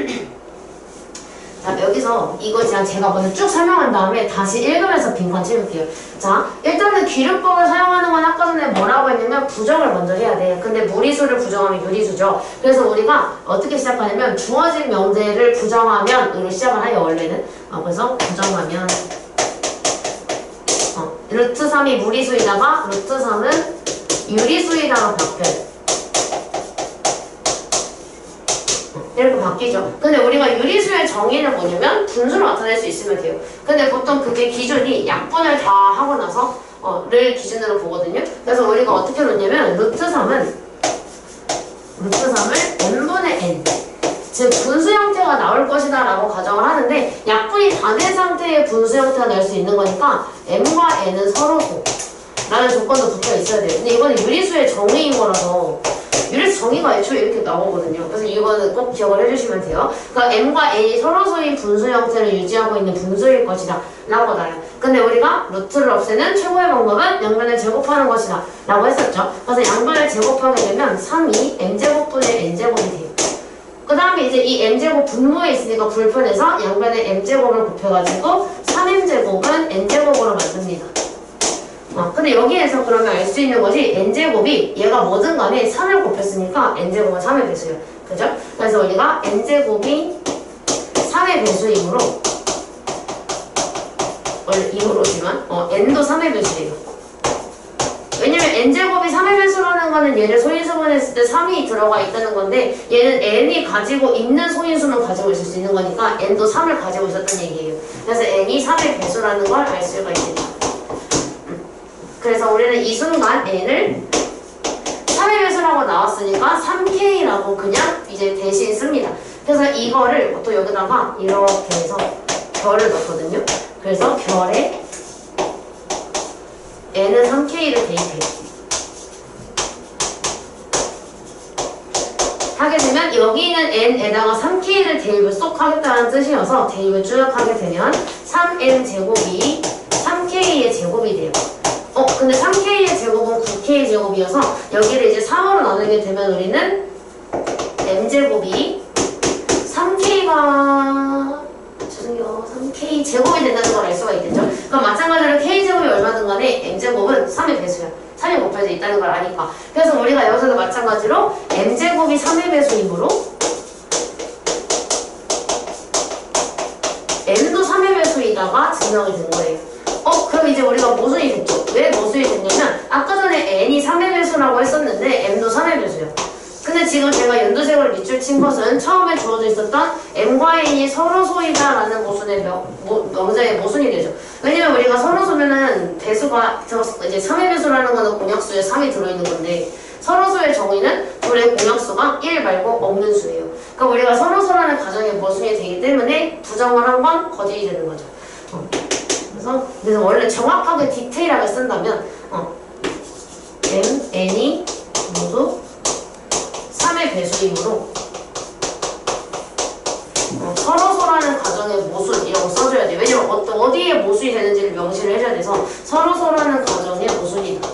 Speaker 1: 자, 여기서 이거 그냥 제가 먼저 쭉 설명한 다음에 다시 읽으면서 빈칸 채울게요. 자, 일단은 기름법을 사용하는 건 아까 전에 뭐라고 했냐면 부정을 먼저 해야 돼. 근데 무리수를 부정하면 유리수죠. 그래서 우리가 어떻게 시작하냐면 주어진 명제를 부정하면 으로 시작을 해요, 원래는. 어, 그래서 부정하면 어, 루트 삼이 무리수이다가 루트 삼은 유리수이다가 바뀌어요. 이렇게 바뀌죠. 근데 우리가 유리수의 정의는 뭐냐면 분수를 나타낼 수 있으면 돼요. 근데 보통 그게 기준이 약분을 다 하고 나서 어, 를 기준으로 보거든요. 그래서 우리가 어떻게 놓냐면 루트 삼은 루트 삼을 n분의 n 즉 분수 형태가 나올 것이다 라고 가정을 하는데 약분이 다 된 상태의 분수 형태가 날 수 있는 거니까 m과 n은 서로고 라는 조건도 붙어 있어야 돼요. 근데 이거는 유리수의 정의인 거라서 유리수 정의가 애초에 이렇게 나오거든요. 그래서 이거는 꼭 기억을 해주시면 돼요. 그러니까 m과 n이 서로서의 분수 형태를 유지하고 있는 분수일 것이다 라고 나요. 근데 우리가 루트를 없애는 최고의 방법은 양변을 제곱하는 것이다 라고 했었죠. 그래서 양변을 제곱하게 되면 삼이 m제곱분의 n제곱이 돼요. 그 다음에 이제 이 m제곱 분모에 있으니까 불편해서 양변에 m제곱을 곱해가지고 삼 엠제곱은 n제곱으로 만듭니다. 어, 근데 여기에서 그러면 알 수 있는 것이 n제곱이 얘가 뭐든 간에 삼을 곱했으니까 n제곱은 삼의 배수예요. 그죠? 그래서 우리가 n제곱이 삼의 배수이므로 원래 이므로지만 어, n도 삼의 배수예요. 왜냐면 n제곱이 삼의 배수라는 거는 얘를 소인수분했을 때 삼이 들어가 있다는 건데 얘는 n이 가지고 있는 소인수는 가지고 있을 수 있는 거니까 n도 삼을 가지고 있었던 얘기예요. 그래서 n이 삼의 배수라는 걸 알 수가 있습니다. 그래서 우리는 이 순간 n을 삼의 배수라고 나왔으니까 삼 케이라고 그냥 이제 대신 씁니다. 그래서 이거를 또 여기다가 이렇게 해서 별을 넣거든요. 그래서 별에 n은 삼 케이를 대입해요. 여기 있는 n에다가 삼 케이를 대입을 쏙 하겠다는 뜻이어서 대입을 쭉 하게 되면 삼 엔 제곱이 삼 케이의 제곱이 돼요. 어 근데 삼 케이의 제곱은 구 케이 제곱이어서 여기를 이제 삼으로 나누게 되면 우리는 m제곱이 삼 케이가 죄송해요 삼 케이 제곱이 된다는 걸 알 수가 있겠죠? 그럼 마찬가지로 k제곱이 얼마든 간에 m제곱은 삼의 배수야. 삼이 곱해져 있다는 걸 아니까. 그래서 우리가 여기서도 마찬가지로 m제곱이 삼의 배수이므로 m도 삼의 배수이다가 증명이 된 거예요. 어 그럼 이제 우리가 모순이 됐죠. 왜 모순이 됐냐면 아까 전에 n이 삼의 배수라고 했었는데 m도 삼의 배수예요. 근데 지금 제가 연두색으로 밑줄 친 것은 처음에 주어져 있었던 m과 n이 서로소이다라는 모순의 명, 모, 명제의 모순이 되죠. 왜냐면 우리가 서로소면은 배수가 이제 삼의 배수라는 거는 공약수에 삼이 들어있는 건데 서로소의 정의는 둘의 공약수가 일 말고 없는 수예요. 그러니까 우리가 서로소라는 가정의 모순이 되기 때문에 부정을 한 건 거짓이 되는 거죠. 어. 그래서, 그래서 원래 정확하게 디테일하게 쓴다면 어. m, n이 모두 삼의 배수이므로 어, 서로소라는 가정의 모순이라고 써줘야 돼요. 왜냐면 어, 어디에 모순이 되는지를 명시를 해줘야 돼서 서로소라는 가정의 모순이다.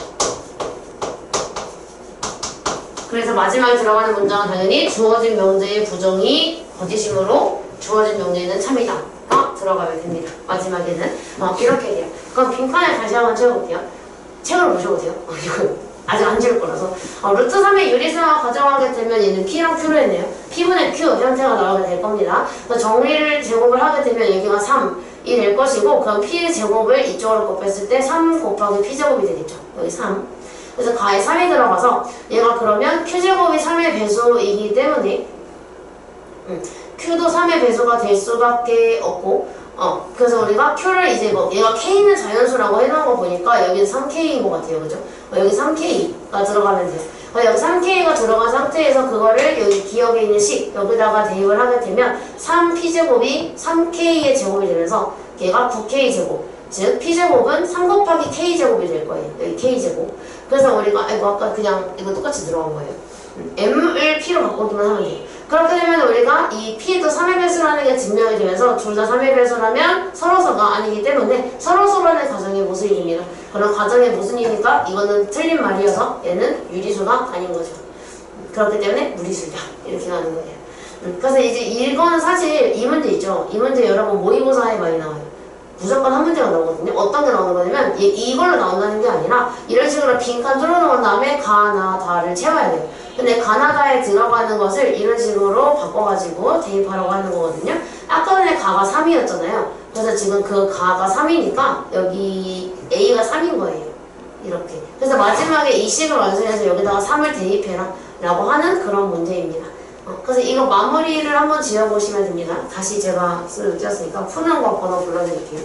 Speaker 1: 그래서 마지막에 들어가는 문장은 당연히 주어진 명제의 부정이 거짓이므로 주어진 명제는 참이다가 들어가야 됩니다. 마지막에는 어, 이렇게 돼요. 그럼 빈칸을 다시 한번 채워볼게요. 책을 보셔보세요. 어, 이거 아직 안 지울 거라서 어, 루트 삼의 유리수만 가져가게 되면 얘는 P랑 Q로 했네요. P분의 Q 형태가 나오게 될 겁니다. 그래서 정리를 제곱을 하게 되면 여기가 삼이 될 것이고 그럼 P의 제곱을 이쪽으로 곱했을 때 삼 곱하기 P제곱이 되겠죠. 여기 삼. 그래서 가에 삼이 들어가서 얘가 그러면 Q제곱이 삼의 배수이기 때문에 음, Q도 삼의 배수가 될 수밖에 없고 어, 그래서 우리가 Q를 이제 뭐, 얘가 K는 자연수라고 해놓은 거 보니까 여기는 삼 케이인 것 같아요. 그죠? 어, 여기 삼 케이가 들어가면 돼요. 어, 여기 삼 케이가 들어간 상태에서 그거를 여기 기억에 있는 식, 여기다가 대입을 하게 되면 삼 피제곱이 삼 케이의 제곱이 되면서 얘가 구 케이 제곱. 즉, P제곱은 삼 곱하기 K제곱이 될 거예요. 여기 K제곱. 그래서 우리가, 아이고, 아까 그냥 이거 똑같이 들어간 거예요. M을 P로 바꾸기만 하면 돼요. 그렇게 되면 우리가 이 P도 삼의 배수라는 게 증명이 되면서 둘 다 삼의 배수라면 서로서가 아니기 때문에 서로서라는 가정의 모순입니다. 그럼 가정의 모순이니까 이거는 틀린 말이어서 얘는 유리수가 아닌 거죠. 그렇기 때문에 무리수다. 이렇게 가는 거예요. 음, 그래서 이제 이건 사실 이 문제 있죠. 이 문제 여러분 모의고사에 많이 나와요. 무조건 한 문제가 나오거든요. 어떤 게 나오는 거냐면 이, 이걸로 나온다는 게 아니라 이런 식으로 빈칸 뚫어놓은 다음에 가나 다를 채워야 돼요. 근데 가나다에 들어가는 것을 이런 식으로 바꿔가지고 대입하라고 하는 거거든요. 아까 전에 가가 삼이었잖아요. 그래서 지금 그 가가 삼이니까 여기 A가 삼인 거예요. 이렇게. 그래서 마지막에 이 식을 완성해서 여기다가 삼을 대입해라 라고 하는 그런 문제입니다. 어, 그래서 이거 마무리를 한번 지어보시면 됩니다. 다시 제가 쓰를 띄었으니까 푸는 거 번호 불러드릴게요.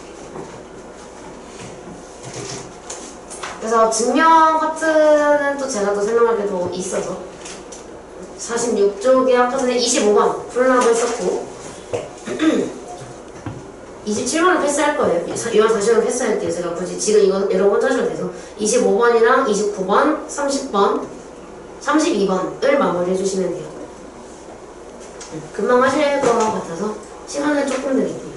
Speaker 1: 그래서 증명 파트는 또 제가 또 설명할 게 더 있어서 사십육 쪽에 아까 전에 이십오 번 풀라고 했었고 이십칠 번은 패스할 거예요. 이왕 사십 번 패스할게요. 제가 굳이 지금 이거 이런 거 짜셔도 돼서 이십오 번이랑 이십구 번, 삼십 번, 삼십이 번을 마무리해 주시면 돼요. 금방 하실 것 같아서 시간을 조금 드릴게요.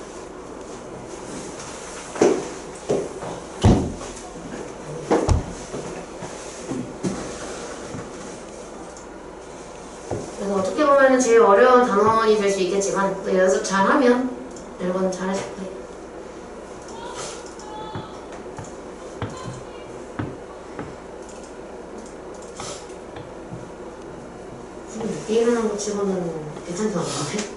Speaker 1: 그래서 어떻게 보면 제일 어려운 단원이 될 수 있겠지만 또 연습 잘하면 여러분 잘하실 거예요. 늦게 일어난 거 치고는 괜찮지 않나요?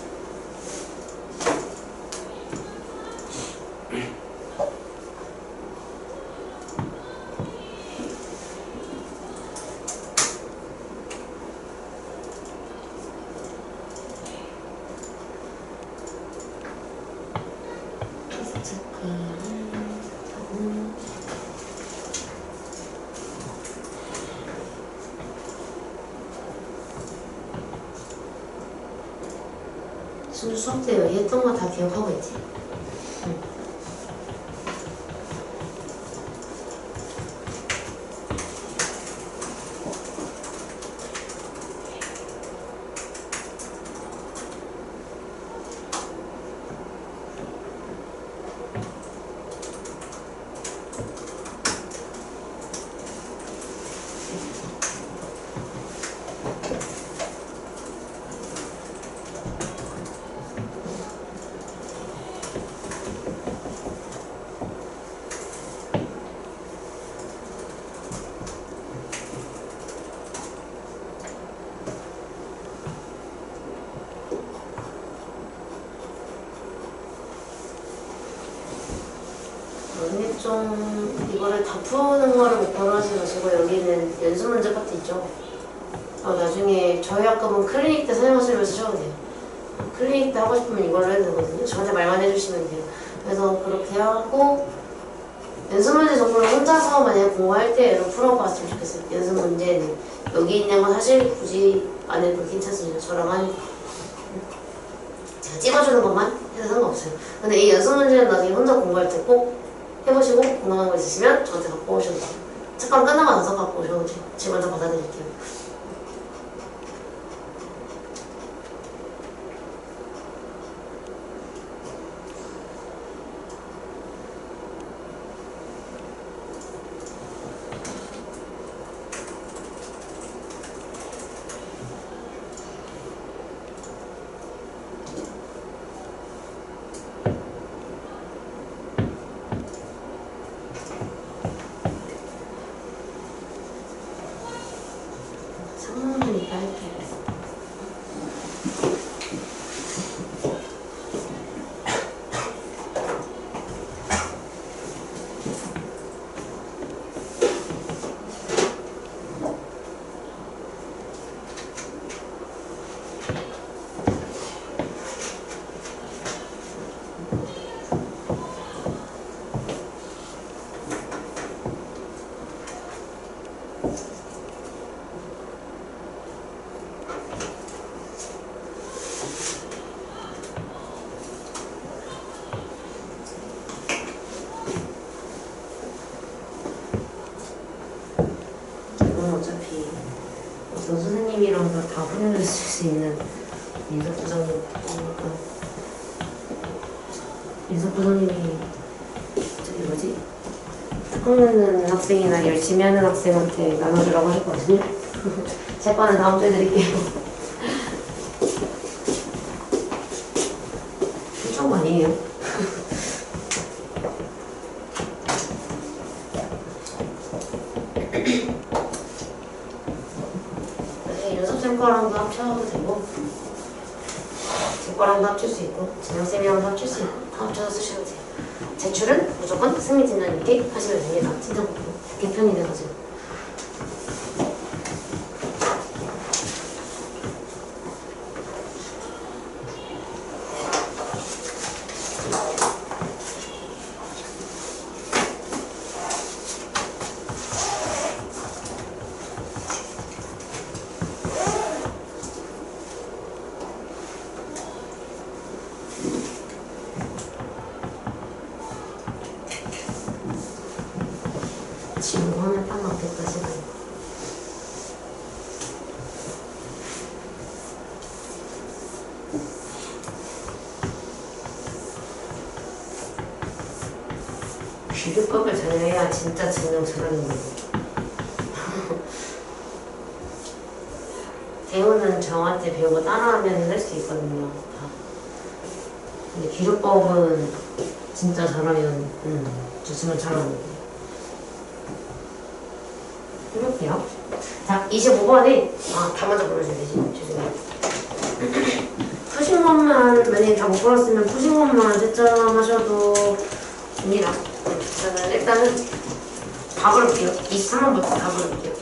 Speaker 1: 순수 수업 때 여기 했던 거 다 기억하고 있지? 응. 근데 좀 이거를 다 푸는 거를 목표로 하지 마시고 여기는 연습 문제 파트 있죠. 어, 나중에 저희 학급은 클리닉 때 사용하시면서 쓰셔도 돼요. 클리닉 때 하고 싶으면 이걸로 해도 되거든요. 저한테 말만 해주시면 돼요. 그래서 그렇게 하고 연습 문제 정보를 혼자서 만약 공부할 때 얘를 풀어봤으면 좋겠어요. 연습 문제는 여기 있는 건 사실 굳이 안 해도 괜찮습니다. 저랑 한 제가 찍어주는 것만 해도 상관없어요. 근데 이 연습 문제는 나중에 혼자 공부할 때 꼭 해보시고 궁금한 거 있으시면 저한테 갖고 오셔도 돼요. 잠깐 끝나고 나서 갖고 오셔도 돼요. 지금 먼저 받아드릴게요. 어차피 전 선생님이랑도 다 훈련을 쓸 수 있는 민석부장님 민석부장님이 저기 뭐지? 학년은 학생이나 열심히 하는 학생한테 나눠주라고 했거든요. 제 거는 다음 주에 드릴게요. 좀 아니에요? 쌤 거랑도 합쳐도 되고 제 거랑도 합칠 수 있고 진영쌤이랑도 합칠 수 있고 다 합쳐서 쓰셔도 돼요. 제출은 무조건 승리팀장님께 하시면 됩니다. 팀장 개편이 돼가지고 지금 하면 딱 맞겠다 시간. 비교법을 잘해야 진짜 증명 잘하는 거예요. 대우는 저한테 배운 거 따라하면 할 수 있거든요. 다. 근데 기록법은 진짜 잘하면 음, 저 증명 잘하는 거예요. 해볼게요. 자, 이십오 번에 아, 다 먼저 불러줘야 되지. 죄송해요. 푸신 것만 만약에 다 못 풀었으면 푸신 것만 채점하셔도 됩니다. 저는 일단은 다 부를게요. 이십삼 번부터 다 부를게요.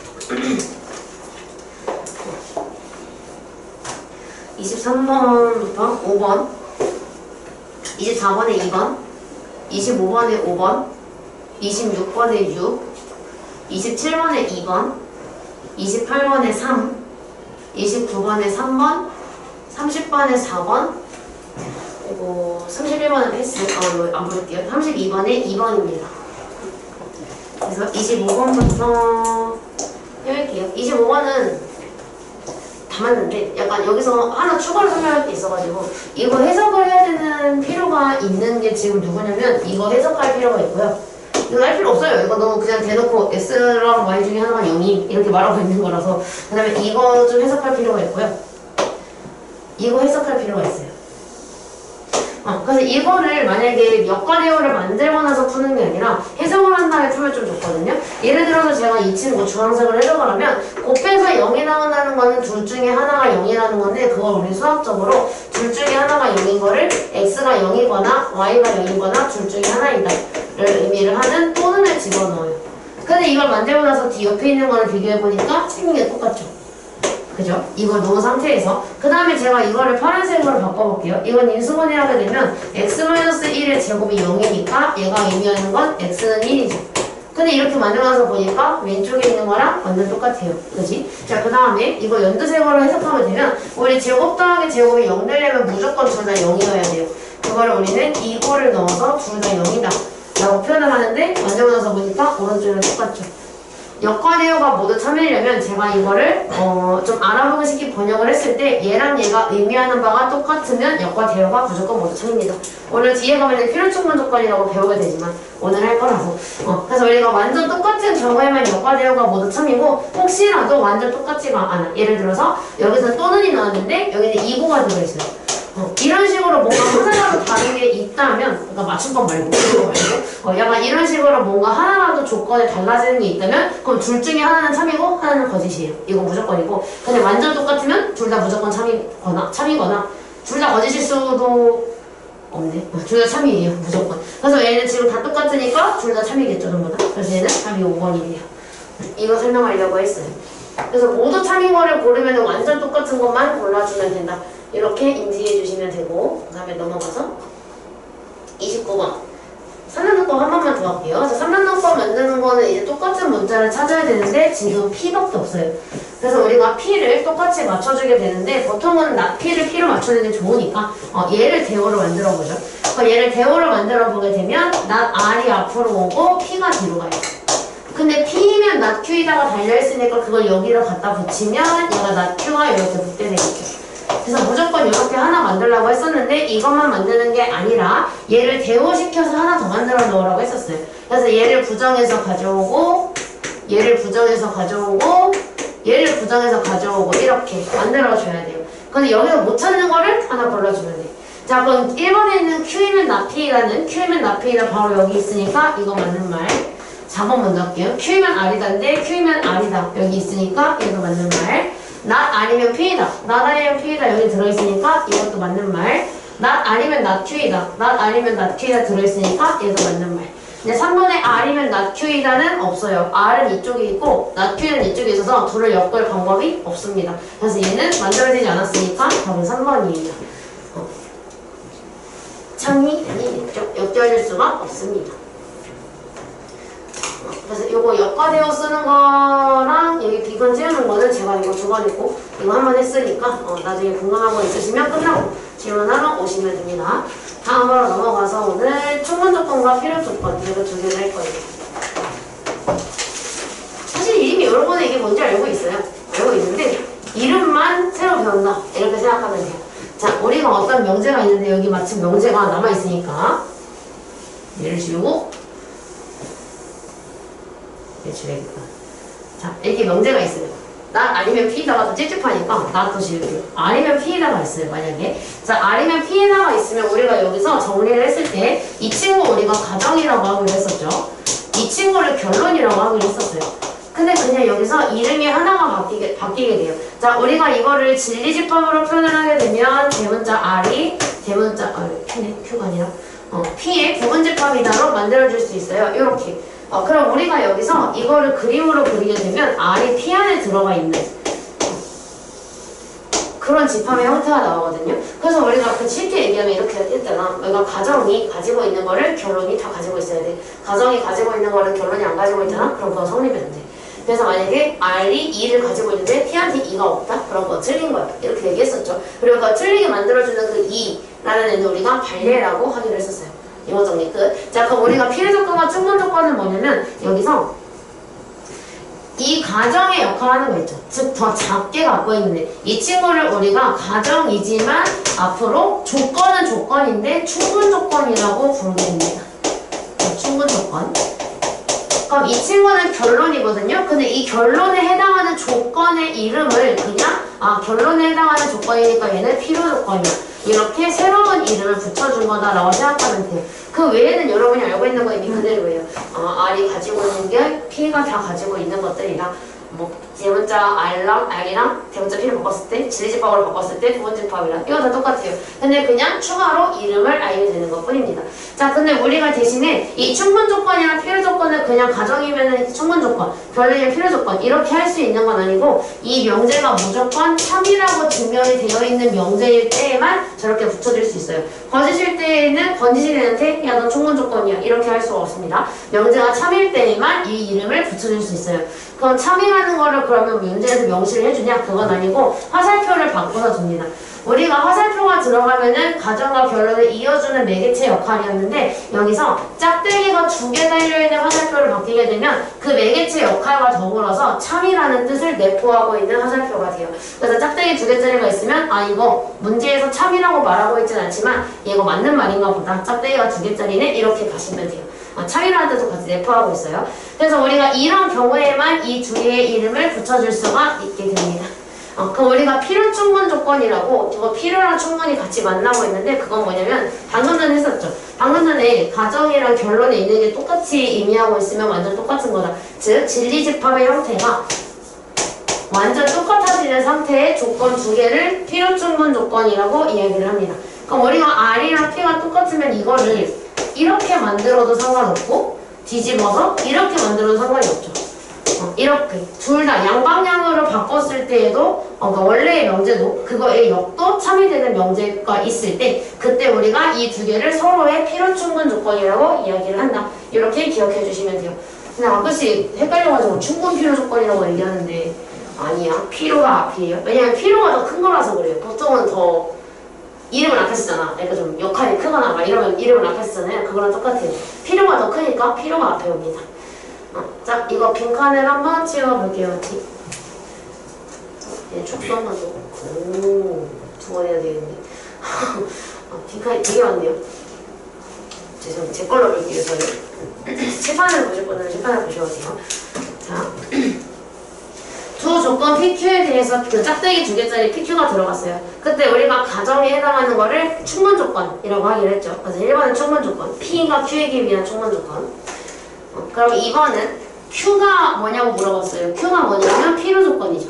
Speaker 1: 이십삼 번부터 오 번, 이십사 번에 이 번, 이십오 번에 오 번, 이십육 번에 육, 이십칠 번에 이 번, 이십팔 번에 삼, 이십구 번에 삼 번, 삼십 번에 사 번, 그리고 삼십일 번은 패스, 어, 안 부를게요. 삼십이 번에 이 번입니다. 그래서 이십오 번부터 해볼게요. 이십오 번은 다 맞는데 약간 여기서 하나 추가로 설명할 게 있어가지고 이거 해석을 해야 되는 필요가 있는 게 지금 누구냐면 이거 해석할 필요가 있고요. 이건 할 필요 없어요. 이거 너무 그냥 대놓고 S랑 Y 중에 하나가 영이 이렇게 말하고 있는 거라서. 그 다음에 이거 좀 해석할 필요가 있고요. 이거 해석할 필요가 있어요. 어, 그래서 이거를 만약에 역과대어를 만들고 나서 푸는 게 아니라 해석을 한 다음에 풀면 좀 좋거든요. 예를 들어서 제가 이 친구 주황색을 해석을 하면 곱해서 영이 나온다는 거는 둘 중에 하나가 영이라는 건데 그걸 우리 수학적으로 둘 중에 하나가 영인 거를 x가 영이거나 y가 영이거나 둘 중에 하나이다 의미를 하는 또는을 집어넣어요. 근데 이걸 만들고 나서 뒤 옆에 있는 거를 비교해보니까 생긴 게 똑같죠. 그죠? 이걸 놓은 상태에서 그 다음에 제가 이거를 파란색으로 바꿔볼게요. 이건 인수분해 하게 되면 엑스 마이너스 일의 제곱이 영이니까 얘가 의미하는 건 x는 일이죠. 근데 이렇게 만들어서 보니까 왼쪽에 있는 거랑 완전 똑같아요. 그지? 자, 그 다음에 이거 연두색으로 해석하면 되면 우리 제곱 더하기 제곱이 영 되려면 무조건 둘 다 영이어야 돼요. 그거를 우리는 이거를 넣어서 둘 다 영이다 라고 표현을 하는데 만들고 나서 보니까 오른쪽이랑 똑같죠. 역과 대어가 모두 참이려면 제가 이거를 어, 좀 알아보기 쉽게 번역을 했을 때 얘랑 얘가 의미하는 바가 똑같으면 역과 대어가 무조건 모두 참입니다. 오늘 뒤에 가면 필요 충분 조건이라고 배우게 되지만 오늘 할 거라고. 어, 그래서 우리가 완전 똑같은 경우에만 역과 대어가 모두 참이고 혹시라도 완전 똑같지가 않아. 예를 들어서 여기서 또는이 나왔는데 여기는 이고가 들어있어요. 어, 이런 식으로 뭔가 하나라도 다른 게 있다면, 그러니까 맞춤법 말고, 그거 말고, 어, 약간 이런 식으로 뭔가 하나라도 조건이 달라지는 게 있다면, 그럼 둘 중에 하나는 참이고, 하나는 거짓이에요. 이건 무조건이고, 근데 완전 똑같으면, 둘 다 무조건 참이거나, 참이거나, 둘 다 거짓일 수도 없네. 둘 다 참이에요, 무조건. 그래서 얘는 지금 다 똑같으니까, 둘 다 참이겠죠, 전부 다. 그래서 얘는 답이 오 번이래요. 이거 설명하려고 했어요. 그래서 모두 참인 거를 고르면 완전 똑같은 것만 골라주면 된다. 이렇게 인지해 주시면 되고, 그 다음에 넘어가서 이십구 번 삼 단원법 한 번만 더 할게요. 자, 삼 단원법 만드는 거는 이제 똑같은 문자를 찾아야 되는데 지금 P밖에 없어요. 그래서 우리가 P를 똑같이 맞춰주게 되는데 보통은 나 P를 P로 맞춰주는 게 좋으니까 어, 얘를 대오로 만들어 보죠. 어, 얘를 대오로 만들어 보게 되면 not R이 앞으로 오고 P가 뒤로 가요. 근데 P면 not Q에다가 달려있으니까 그걸 여기로 갖다 붙이면 얘가 not Q가 이렇게 붙게 되겠죠. 그래서 무조건 이렇게 하나 만들려고 했었는데 이것만 만드는 게 아니라 얘를 대오시켜서 하나 더 만들어 놓으라고 했었어요. 그래서 얘를 부정해서 가져오고 얘를 부정해서 가져오고 얘를 부정해서 가져오고 이렇게 만들어줘야 돼요. 근데 여기서 못 찾는 거를 하나 골라주면 돼. 자, 그럼 일 번에 있는 Q이면 나피라는 Q이면 나피가 바로 여기 있으니까 이거 맞는 말. 사 번 먼저 할게요. Q이면 R이다인데 Q이면 R이다 여기 있으니까 이거 맞는 말. not 아니면 P이다. not 아니면 P이다 여기 들어있으니까 이것도 맞는 말. not 아니면 not Q이다. not 아니면 not Q이다 들어있으니까 얘도 맞는 말. 이제 삼 번에 R이면 not Q이다는 없어요. R은 이쪽에 있고 not Q는 이쪽에 있어서 둘을 엮을 방법이 없습니다. 그래서 얘는 만들어지지 않았으니까 답은 삼 번이에요. 어. 참이 아니겠죠. 엮여질 수가 없습니다. 그래서 이거 역과되어 쓰는 거랑 여기 비건 채우는 거는 제가 이거 두 번 했고 이거 한 번 했으니까 어, 나중에 궁금한 거 있으시면 끝나고 질문하러 오시면 됩니다. 다음으로 넘어가서 오늘 충분 조건과 필요 조건 이거 두 개를 할 거예요. 사실 이름이 여러 번에 이게 뭔지 알고 있어요. 알고 있는데 이름만 새로 배운다 이렇게 생각하면 돼요. 자, 우리가 어떤 명제가 있는데 여기 마침 명제가 남아있으니까 얘를 지우고 지우겠다. 자, 이렇게 명제가 있어요. 나 아니면 P에다가 더 찝찝하니까 나도 지울게요. 아니면 P에다가 있어요, 만약에. 자, 아니면 P에다가 있으면 우리가 여기서 정리를 했을 때 이 친구 우리가 가정이라고 하기로 했었죠. 이 친구를 결론이라고 하기로 했었어요. 근데 그냥 여기서 이름이 하나가 바뀌게, 바뀌게 돼요. 자, 우리가 이거를 진리집합으로 표현을 하게 되면 대문자 R이 대문자, 아, Q네, Q가 아니라 어, P의 부분집합이다로 만들어줄 수 있어요. 요렇게. 어, 그럼 우리가 여기서 이거를 그림으로 그리게 되면 R이 P 안에 들어가 있는 그런 집합의 형태가 나오거든요. 그래서 우리가 그 쉽게 얘기하면 이렇게 했잖아. 우리가 가정이 가지고 있는 거를 결론이 다 가지고 있어야 돼. 가정이 가지고 있는 거를 결론이 안 가지고 있잖아. 그럼 그거 성립이 안 돼. 그래서 만약에 R이 이를 가지고 있는데 P한테 이가 없다? 그럼 그거 틀린 거야. 이렇게 얘기했었죠. 그리고 그 틀리게 만들어주는 그 이라는 애는 우리가 발례라고 하기로 했었어요. 이거 정리 끝. 자, 그럼 우리가 필요 조건과 충분 조건은 뭐냐면 여기서 이 가정의 역할을 하는 거 있죠. 즉, 더 작게 갖고 있는데 이 친구를 우리가 가정이지만 앞으로 조건은 조건인데 충분 조건이라고 부르게 됩니다. 자, 충분 조건. 그럼 이 친구는 결론이거든요. 근데 이 결론에 해당하는 조건의 이름을 그냥 아 결론에 해당하는 조건이니까 얘는 필요 조건이야. 이렇게 새로운 이름을 붙여준 거다라고 생각하면 돼요. 그 외에는 여러분이 알고 있는 거 이미 그대로예요. 어, R이 가지고 있는 게 P가 다 가지고 있는 것들이라 뭐 대문자 R랑 R이랑 대문자 P를 바꿨을 때 진리집합으로 바꿨을 때 부분집합이랑 이거 다 똑같아요. 근데 그냥 추가로 이름을 알게 되는 것 뿐입니다. 자, 근데 우리가 대신에 이 충분 조건이랑 필요 조건을 그냥 가정이면은 충분 조건, 별로이면 필요 조건 이렇게 할 수 있는 건 아니고 이 명제가 무조건 참이라고 증명이 되어 있는 명제일 때에만 저렇게 붙여줄 수 있어요. 거짓일 때에는 건지실 애한테 야 너 충분 조건이야 이렇게 할 수가 없습니다. 명제가 참일 때에만 이 이름을 붙여줄 수 있어요. 그럼 참이라는 거를 그러면 문제에서 명시를 해주냐? 그건 아니고 화살표를 바꿔서 줍니다. 우리가 화살표가 들어가면은 가정과 결론을 이어주는 매개체 역할이었는데 여기서 짝대기가 두 개 달려있는 화살표를 바뀌게 되면 그 매개체 역할과 더불어서 참이라는 뜻을 내포하고 있는 화살표가 돼요. 그래서 짝대기 두 개짜리가 있으면 아 이거 문제에서 참이라고 말하고 있진 않지만 이거 맞는 말인가 보다. 짝대기가 두 개짜리네 이렇게 가시면 돼요. 아, 참이라는 뜻도 같이 내포하고 있어요. 그래서 우리가 이런 경우에만 이 두 개의 이름을 붙여줄 수가 있게 됩니다. 어, 그럼 우리가 필요 충분 조건이라고 이거 필요랑 충분이 같이 만나고 있는데 그건 뭐냐면 방금 전에 했었죠. 방금 전에 가정이랑 결론에 있는 게 똑같이 의미하고 있으면 완전 똑같은 거다. 즉 진리집합의 형태가 완전 똑같아지는 상태의 조건 두 개를 필요 충분 조건이라고 이야기를 합니다. 그럼 우리가 R이랑 P가 똑같으면 이거를 이렇게 만들어도 상관없고 뒤집어서 이렇게 만들어도 상관이 없죠. 어, 이렇게 둘 다 양방향으로 바꿨을 때에도 어, 그러니까 원래의 명제도 그거의 역도 참이 되는 명제가 있을 때 그때 우리가 이 두 개를 서로의 필요 충분 조건이라고 이야기를 한다. 이렇게 기억해 주시면 돼요. 근데 가끔씩 헷갈려가지고 충분 필요 조건이라고 얘기하는데 아니야. 필요가 앞이에요. 왜냐면 필요가 더 큰 거라서 그래요. 보통은 더 이름을 앞에 쓰잖아. 그러니까 좀 역할이 크거나 막 이러면 이름을 앞에 쓰잖아요. 그거랑 똑같아요. 필요가 더 크니까 필요가 앞에 옵니다. 어, 자, 이거 빈칸을 한번 채워볼게요. 예, 촉수 한번 더. 오, 두 번 해야 되겠네. 어, 빈칸이 되게 많네요. 죄송해요. 제 걸로 볼게요, 저는. 칠판을 보실 분은 칠판을 보셔도 돼요. 자. 두 조건 피큐에 대해서 그 짝대기 두 개짜리 피큐가 들어갔어요. 그때 우리가 가정에 해당하는 거를 충분 조건이라고 하기로 했죠. 그래서 일 번은 충분 조건, P가 Q이기 위한 충분 조건. 어, 그럼 이 번은 Q가 뭐냐고 물어봤어요. Q가 뭐냐면 필요 조건이죠.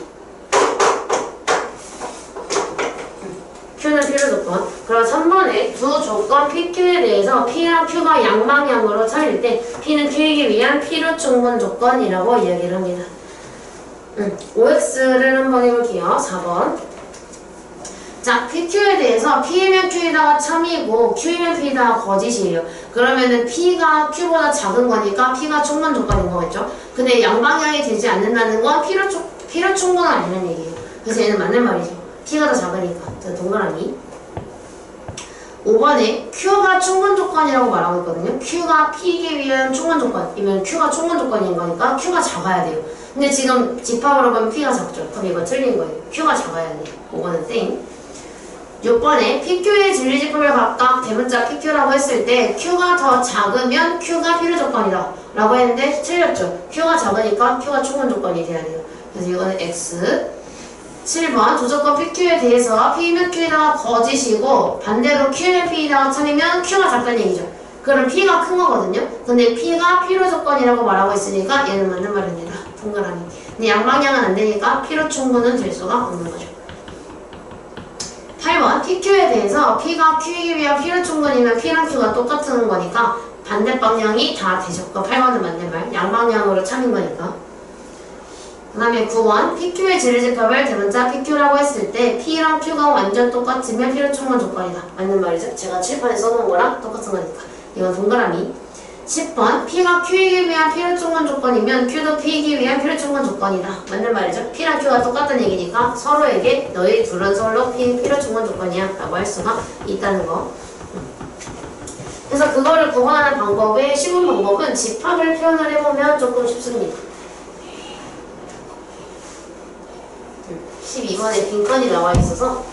Speaker 1: Q는 필요 조건. 그럼 삼 번에 두 조건 피큐에 대해서 P랑 Q가 양방향으로 차일 때 P는 Q이기 위한 필요 충분 조건이라고 이야기를 합니다. 음, 오엑스를 한번 해볼게요. 사 번. 자, 피큐에 대해서 P이면 Q이다가 참이고 Q이면 P이다가 거짓이에요. 그러면은 P가 Q보다 작은 거니까 P가 충분 조건인 거겠죠? 근데 양방향이 되지 않는다는 건 필요, 필요 충분은 아니라는 얘기예요. 그래서 얘는 맞는 말이죠. P가 더 작으니까. 자, 동그라미. 오 번에 Q가 충분 조건이라고 말하고 있거든요. Q가 P이기 위한 충분 조건이면 Q가 충분 조건인 거니까 Q가 작아야 돼요. 근데 지금 집합으로 보면 P가 작죠. 그럼 이거 틀린 거예요. Q가 작아야 돼. 오 번은 땡. 육 번에 피큐의 진리집합을 각각 대문자 피큐라고 했을 때 Q가 더 작으면 Q가 필요 조건이다 라고 했는데 틀렸죠. Q가 작으니까 Q가 충분 조건이 돼야 돼요. 그래서 이거는 X. 칠 번 두 조건 피큐에 대해서 P면 Q이다가 거짓이고 반대로 Q면 P이다가 참이면 Q가 작다는 얘기죠. 그럼 P가 큰 거거든요. 근데 P가 필요 조건이라고 말하고 있으니까 얘는 맞는 말입니다. 동그라미. 근데 양방향은 안 되니까 필요 충분은 될 수가 없는 거죠. 팔 번 피큐에 대해서 P가 Q이기 위한 필요 충분이면 P랑 Q가 똑같은 거니까 반대 방향이 다 되셨고 팔 번은 맞는 말. 양방향으로 참인 거니까. 그 다음에 구 번 피큐의 진리집합을 대문자 피큐라고 했을 때 P랑 Q가 완전 똑같으면 필요 충분 조건이다. 맞는 말이죠. 제가 칠판에 써놓은 거랑 똑같은 거니까. 이건 동그라미. 십 번 P가 Q이기 위한 필요 충분 조건이면 Q도 P이기 위한 필요 충분 조건이다. 맞는 말이죠. P랑 Q가 똑같다는 얘기니까 서로에게 너희 둘은 서로 P 필요 충분 조건이야 라고 할 수가 있다는 거. 그래서 그거를 구분하는 방법의 쉬운 방법은 집합을 표현을 해보면 조금 쉽습니다. 십이 번에 빈칸이 나와 있어서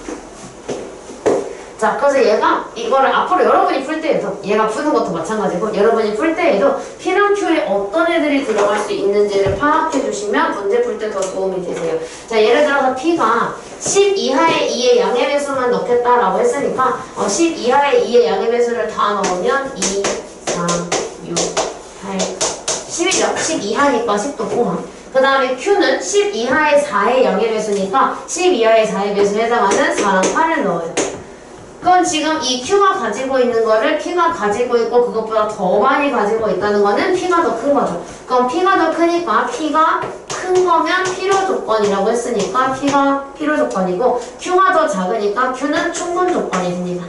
Speaker 1: 자, 그래서 얘가 이거를 앞으로 여러분이 풀 때에도 얘가 푸는 것도 마찬가지고 여러분이 풀 때에도 P랑 Q에 어떤 애들이 들어갈 수 있는지를 파악해 주시면 문제 풀 때 더 도움이 되세요. 자, 예를 들어서 P가 십 이하의 이의 양의 배수만 넣겠다라고 했으니까 어, 십 이하의 이의 양의 배수를 다 넣으면 이, 삼, 육, 팔, 십이죠. 십 이하니까 십도 포함. 그 다음에 Q는 십 이하의 사의 양의 배수니까 십 이하의 사의 배수에 해당하는 사랑 팔을 넣어요. 그럼 지금 이 Q가 가지고 있는 거를 P가 가지고 있고 그것보다 더 많이 가지고 있다는 거는 P가 더 큰 거죠. 그럼 P가 더 크니까 P가 큰 거면 필요 조건이라고 했으니까 P가 필요 조건이고 Q가 더 작으니까 Q는 충분 조건이 됩니다.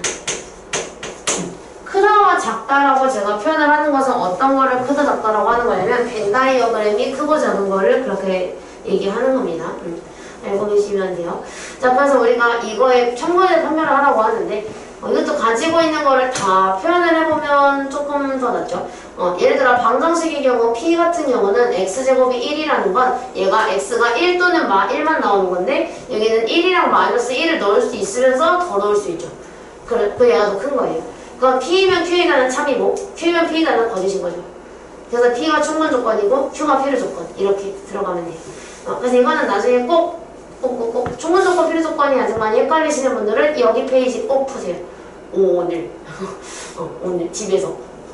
Speaker 1: 크다와 작다라고 제가 표현을 하는 것은 어떤 거를 크다 작다라고 하는 거냐면 벤 다이어그램이 크고 작은 거를 그렇게 얘기하는 겁니다. 음, 알고 계시면 돼요. 자, 그래서 우리가 이거에 첨부의 판별을 하라고 하는데 어, 이것도 가지고 있는 거를 다 표현을 해보면 조금 더 낫죠. 어, 예를 들어 방정식의 경우 P 같은 경우는 x제곱이 일이라는 건 얘가 x가 일 또는 마 일만 나오는 건데 여기는 일이랑 마이너스 일을 넣을 수 있으면서 더 넣을 수 있죠. 그래, 그 얘가 더 큰 거예요. 그럼 P이면 Q이라는 참이고 Q면 P이라는 거짓인 거죠. 그래서 P가 충분 조건이고 Q가 필요 조건 이렇게 들어가면 돼요. 어, 그래서 이거는 나중에 꼭 꼭 꼭 꼭 충분 조건 필요 조건이 아직 많이 헷갈리시는 분들은 여기 페이지 꼭 푸세요. 오늘 어, 오늘 집에서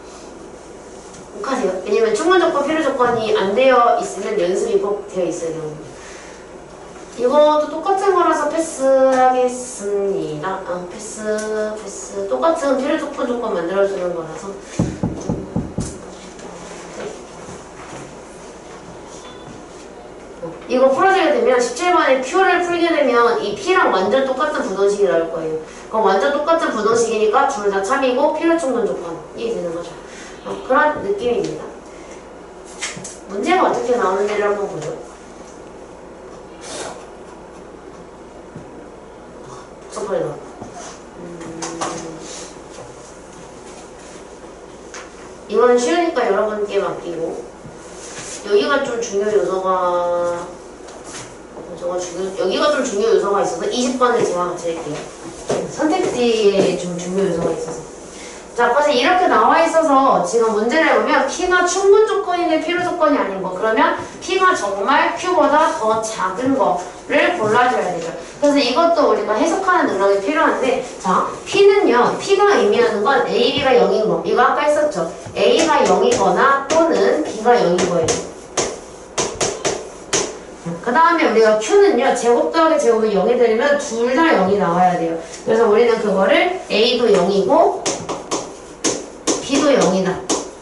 Speaker 1: 꼭 하세요. 왜냐면 충분 조건 필요 조건이 안 되어 있으면 연습이 꼭 되어 있어야 돼요. 이것도 똑같은 거라서 패스하겠습니다. 아, 패스, 패스. 똑같은 필요 조건 조건 만들어주는 거라서. 이거 풀어지게 되면 십칠 번에 Q를 풀게 되면 이 P랑 완전 똑같은 부동식이 나올 거예요. 그럼 완전 똑같은 부동식이니까 둘 다 참이고 필요 충분 조건이 되는 거죠. 어, 그런 느낌입니다. 문제가 어떻게 나오는지를 한번 보죠. 복잡하게 나왔다. 음... 이건 쉬우니까 여러분께 맡기고 여기가 좀 중요 요소가 저거 중요, 여기가 좀 중요 요소가 있어서 이십 번을 제가 같이 할게요. 선택지에 좀 중요 요소가 있어서. 자, 그래서 이렇게 나와 있어서 지금 문제를 해보면 P가 충분 조건인데 필요 조건이 아닌 거. 그러면 P가 정말 Q보다 더 작은 거를 골라줘야 되죠. 그래서 이것도 우리가 해석하는 능력이 필요한데, 자, P는요, P가 의미하는 건 A, B가 영인 거. 이거 아까 했었죠. A가 영이거나 또는 B가 영인 거예요. 그 다음에 우리가 Q는요, 제곱 더하기 제곱이 영이 되려면 둘 다 영이 나와야 돼요. 그래서 우리는 그거를 A도 영이고 B도 영이다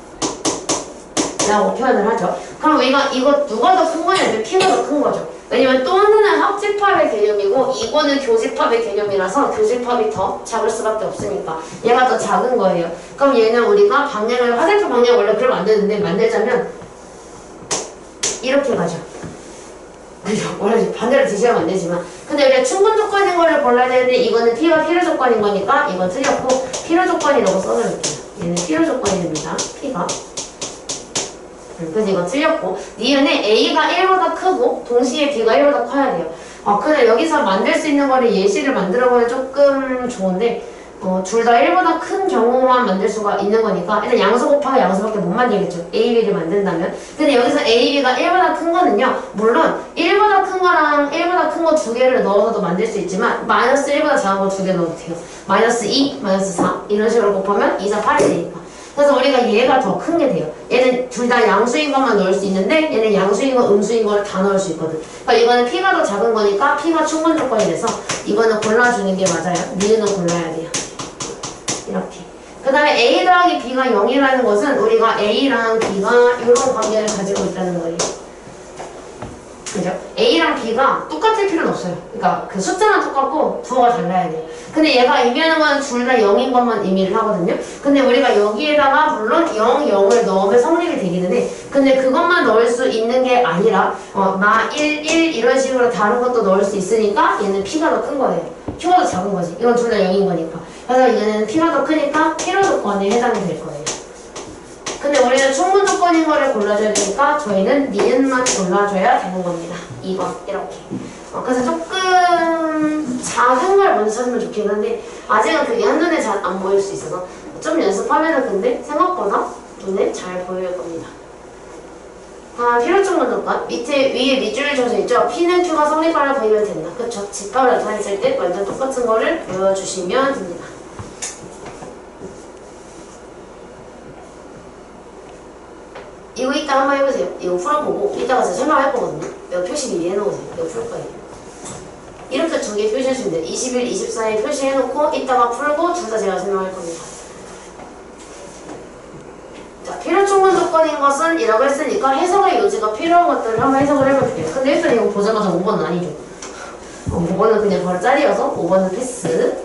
Speaker 1: 라고 표현을 하죠. 그럼 우리가 이거 누가 더 큰 거냐면 P가 더 큰 거죠. 왜냐면 또는 합집합의 개념이고 이거는 교집합의 개념이라서 교집합이 더 작을 수밖에 없으니까 얘가 더 작은 거예요. 그럼 얘는 우리가 방향을 화살표 방향 원래 그러면 안 되는데 만들자면 이렇게 가죠. 그죠? 원래 반대로 드시면 안 되지만 근데 우리가 충분 조건인 거를 골라야 되는데 이거는 P가 필요 조건인 거니까 이건 틀렸고 필요 조건이라고 써드릴게요. 얘는 필요 조건이 됩니다. P가. 그래서 이거 틀렸고 니은은 A가 일보다 크고 동시에 B가 일보다 커야 돼요. 아, 근데 여기서 만들 수 있는 거를 예시를 만들어보면 조금 좋은데 어, 둘 다 일보다 큰 경우만 만들 수가 있는 거니까 일단 양수 곱하기 양수밖에 못 만들겠죠. A, B를 만든다면. 근데 여기서 A, B가 일보다 큰 거는요. 물론 일보다 큰 거랑 일보다 큰 거 두 개를 넣어서도 만들 수 있지만 마이너스 일보다 작은 거 두 개 넣어도 돼요. 마이너스 이, 마이너스 사 이런 식으로 곱하면 이, 사, 팔이 되니까. 그래서 우리가 얘가 더 큰 게 돼요. 얘는 둘 다 양수인 것만 넣을 수 있는데 얘는 양수인 거, 음수인 거를 다 넣을 수 있거든. 그러니까 이거는 P가 더 작은 거니까 P가 충분 조건이 돼서 이거는 골라주는 게 맞아요. 니은은 골라야 돼요. 이렇게. 그 다음에 A 더하기 B가 영이라는 것은 우리가 A랑 B가 이런 관계를 가지고 있다는 거예요. 그죠? A랑 B가 똑같을 필요는 없어요. 그러니까 그 숫자만 똑같고 부호가 달라야 돼요. 근데 얘가 의미하는 건 둘 다 영인 것만 의미를 하거든요. 근데 우리가 여기에다가 물론 영, 영을 넣으면 성립이 되기는 해. 근데 그것만 넣을 수 있는 게 아니라 어, 마, 일, 일 이런 식으로 다른 것도 넣을 수 있으니까 얘는 P가 더 큰 거예요. Q가 더 작은 거지. 이건 둘 다 영인 거니까. 그래서 얘는 P가 더 크니까 필요 조건에 해당이 될 거예요. 근데 우리는 충분 조건인 거를 골라줘야 되니까 저희는 니은만 골라줘야 되는 겁니다. 이 번 이렇게. 어, 그래서 조금 작은 걸 먼저 찾으면 좋긴 한데 아직은 그게 한눈에 잘 안 보일 수 있어서 좀 연습하면은 근데 생각보다 눈에 잘 보일 겁니다. 아, 필요 충분 조건. 밑에 위에 밑줄이 쳐져 있죠? P는 Q가 성립하라 보이면 된다. 그쵸? 집합을 나타냈을 때 완전 똑같은 거를 외워주시면 됩니다. 이거 이따 한번 해보세요. 이거 풀어보고 이따가 제가 설명할 거거든요. 이거 표시 미리 해놓으세요. 이거 풀 거예요. 이렇게 두 개 표시하시면 돼요. 이십일, 이십사에 표시해놓고 이따가 풀고 둘 다 제가 설명할 겁니다. 자, 필요 충분 조건인 것은 이라고 했으니까 해석의 요지가 필요한 것들을 한번 해석을 해볼게요. 근데 일단 이거 보자마자 오 번은 아니죠. 어, 오 번은 그냥 바로 짤이어서 오 번은 패스.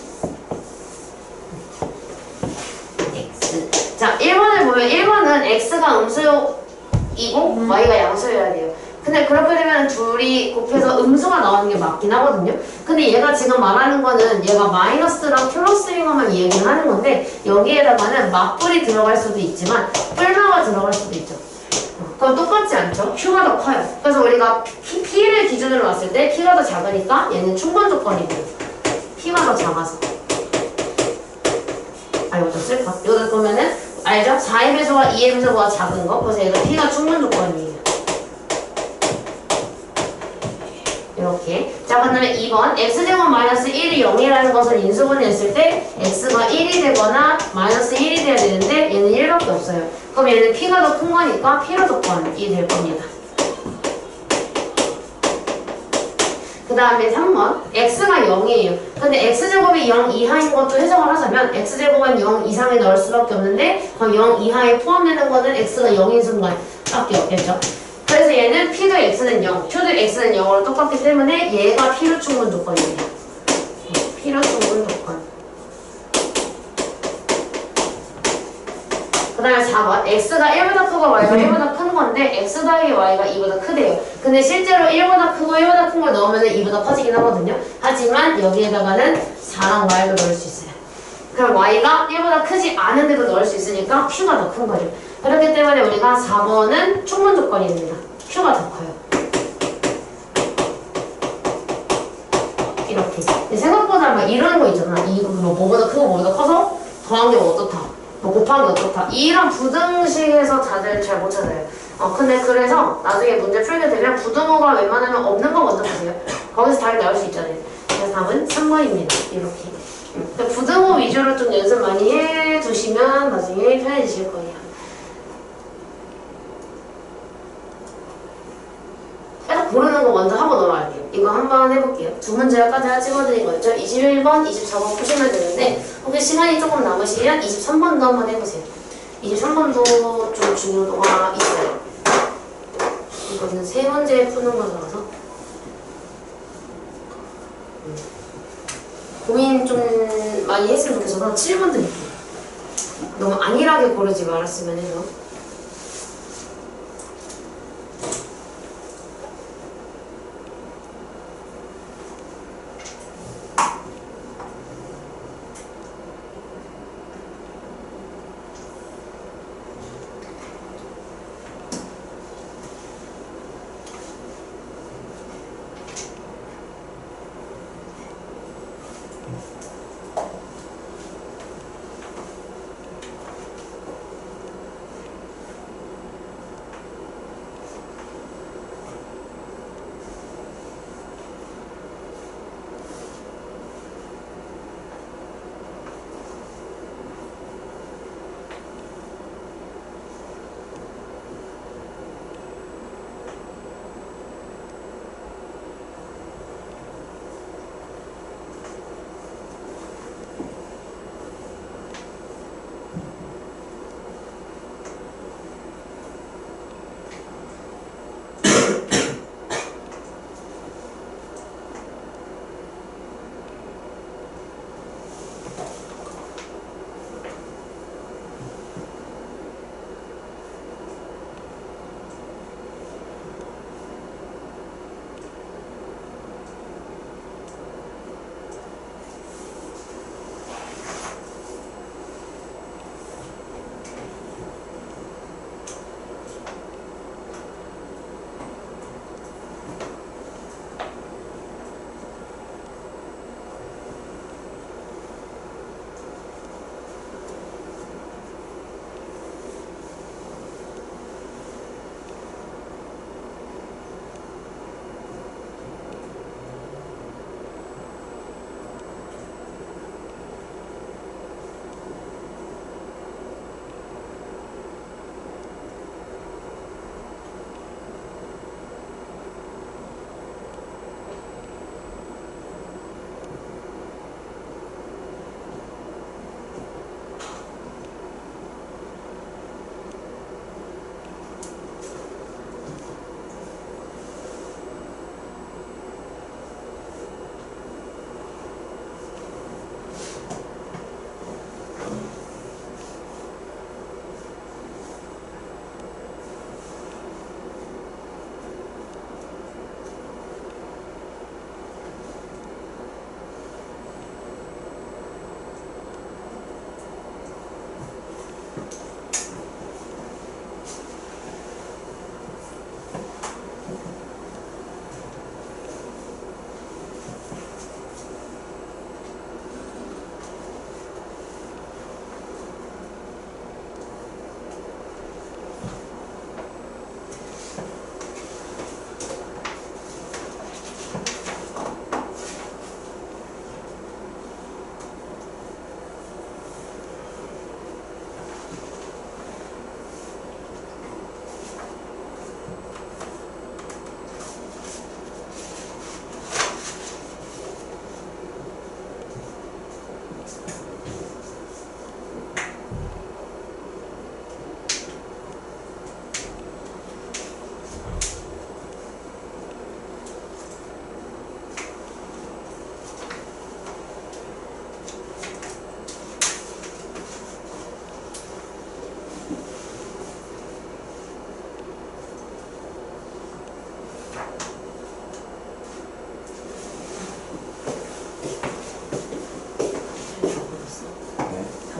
Speaker 1: X. 자, 일 번을 보면 일 번은 X가 음수이고 음. Y가 양수여야 돼요. 근데 그렇게 되면 둘이 곱해서 음수가 나오는 게 맞긴 하거든요. 근데 얘가 지금 말하는 거는 얘가 마이너스랑 플러스인 것만 얘기를 하는 건데 여기에다가는 맞불이 들어갈 수도 있지만 뿔마가 들어갈 수도 있죠. 그럼 똑같지 않죠? Q가 더 커요. 그래서 우리가 P, P를 기준으로 놨을 때 P가 더 작으니까 얘는 충분 조건이고 P가 더 작아서 아 이거 좀 쓸까? 이거 보면은 알죠? 사의 배수와 이의 배수가 작은 거 그래서 얘가 P가 충분 조건이에요. 이렇게. 자, 그 다음에 이 번 x제곱 마이너스 일이 영이라는 것을 인수분해 했을 때 x가 일이 되거나 마이너스 일이 돼야 되는데 얘는 일밖에 없어요. 그럼 얘는 p가 더 큰 거니까 p로 조건이 될 겁니다. 그 다음에 삼 번 x가 영이에요. 근데 x제곱이 영 이하인 것도 해석을 하자면 x제곱은 영 이상에 넣을 수밖에 없는데 그럼 영 이하에 포함되는 거는 x가 영인 순간밖에 없겠죠. 그래서 얘는 P도 X는 영, Q도 X는 영으로 똑같기 때문에 얘가 필요 충분 조건이에요. 필요 충분 조건. 그 다음에 사 번 X가 일보다 크고 Y가 일보다 큰 건데 X 더하기 Y가 이보다 크대요. 근데 실제로 일보다 크고 일보다 큰 걸 넣으면 이보다 커지긴 하거든요. 하지만 여기에다가는 사랑 Y도 넣을 수 있어요. 그럼 Y가 일보다 크지 않은데도 넣을 수 있으니까 Q가 더 큰 거죠. 그렇기 때문에 우리가 사 번은 충분 조건이 됩니다. Q가 더 커요. 이렇게. 생각보다 막 이런 거 있잖아. 이거 뭐 뭐보다 크고 뭐보다 커서 더한 게 어떻다. 뭐 곱한 게 어떻다. 이런 부등식에서 다들 잘 못 찾아요. 어, 근데 그래서 나중에 문제 풀게 되면 부등호가 웬만하면 없는 거 먼저 보세요. 거기서 답이 나올 수 있잖아요. 그래서 답은 삼 번입니다. 이렇게. 음. 부등호 위주로 좀 연습 많이 해두시면 나중에 편해지실 거예요. 계속 고르는 거 먼저 하고 넘어갈게요. 이거 한번 해볼게요. 두 문제까지 찍어드린 거였죠. 이십일 번, 이십사 번 푸시면 되는데 혹시 시간이 조금 남으시면 이십삼 번도 한번 해보세요. 이십삼 번도 좀 중요도가 있어요. 이거는 세 문제 푸는 거라서 고민 좀 많이 했으면 좋겠어서 칠 번 드릴게요. 너무 안일하게 고르지 말았으면 해서.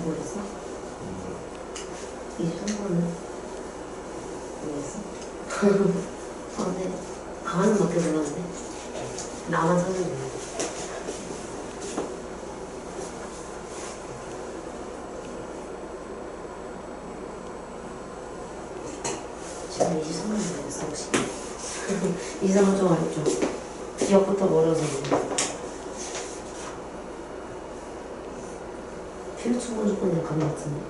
Speaker 1: 모르겠어? 이십삼 번은 모르겠어? 아, 근데 가만히 밖에 몰랐는데 나만 사는 거야. 지금 이십삼 번 모르겠어 혹시? 이십삼 번 좀 어렵죠? 기억부터 멀어서 필요 충분 조건이 감이 같은데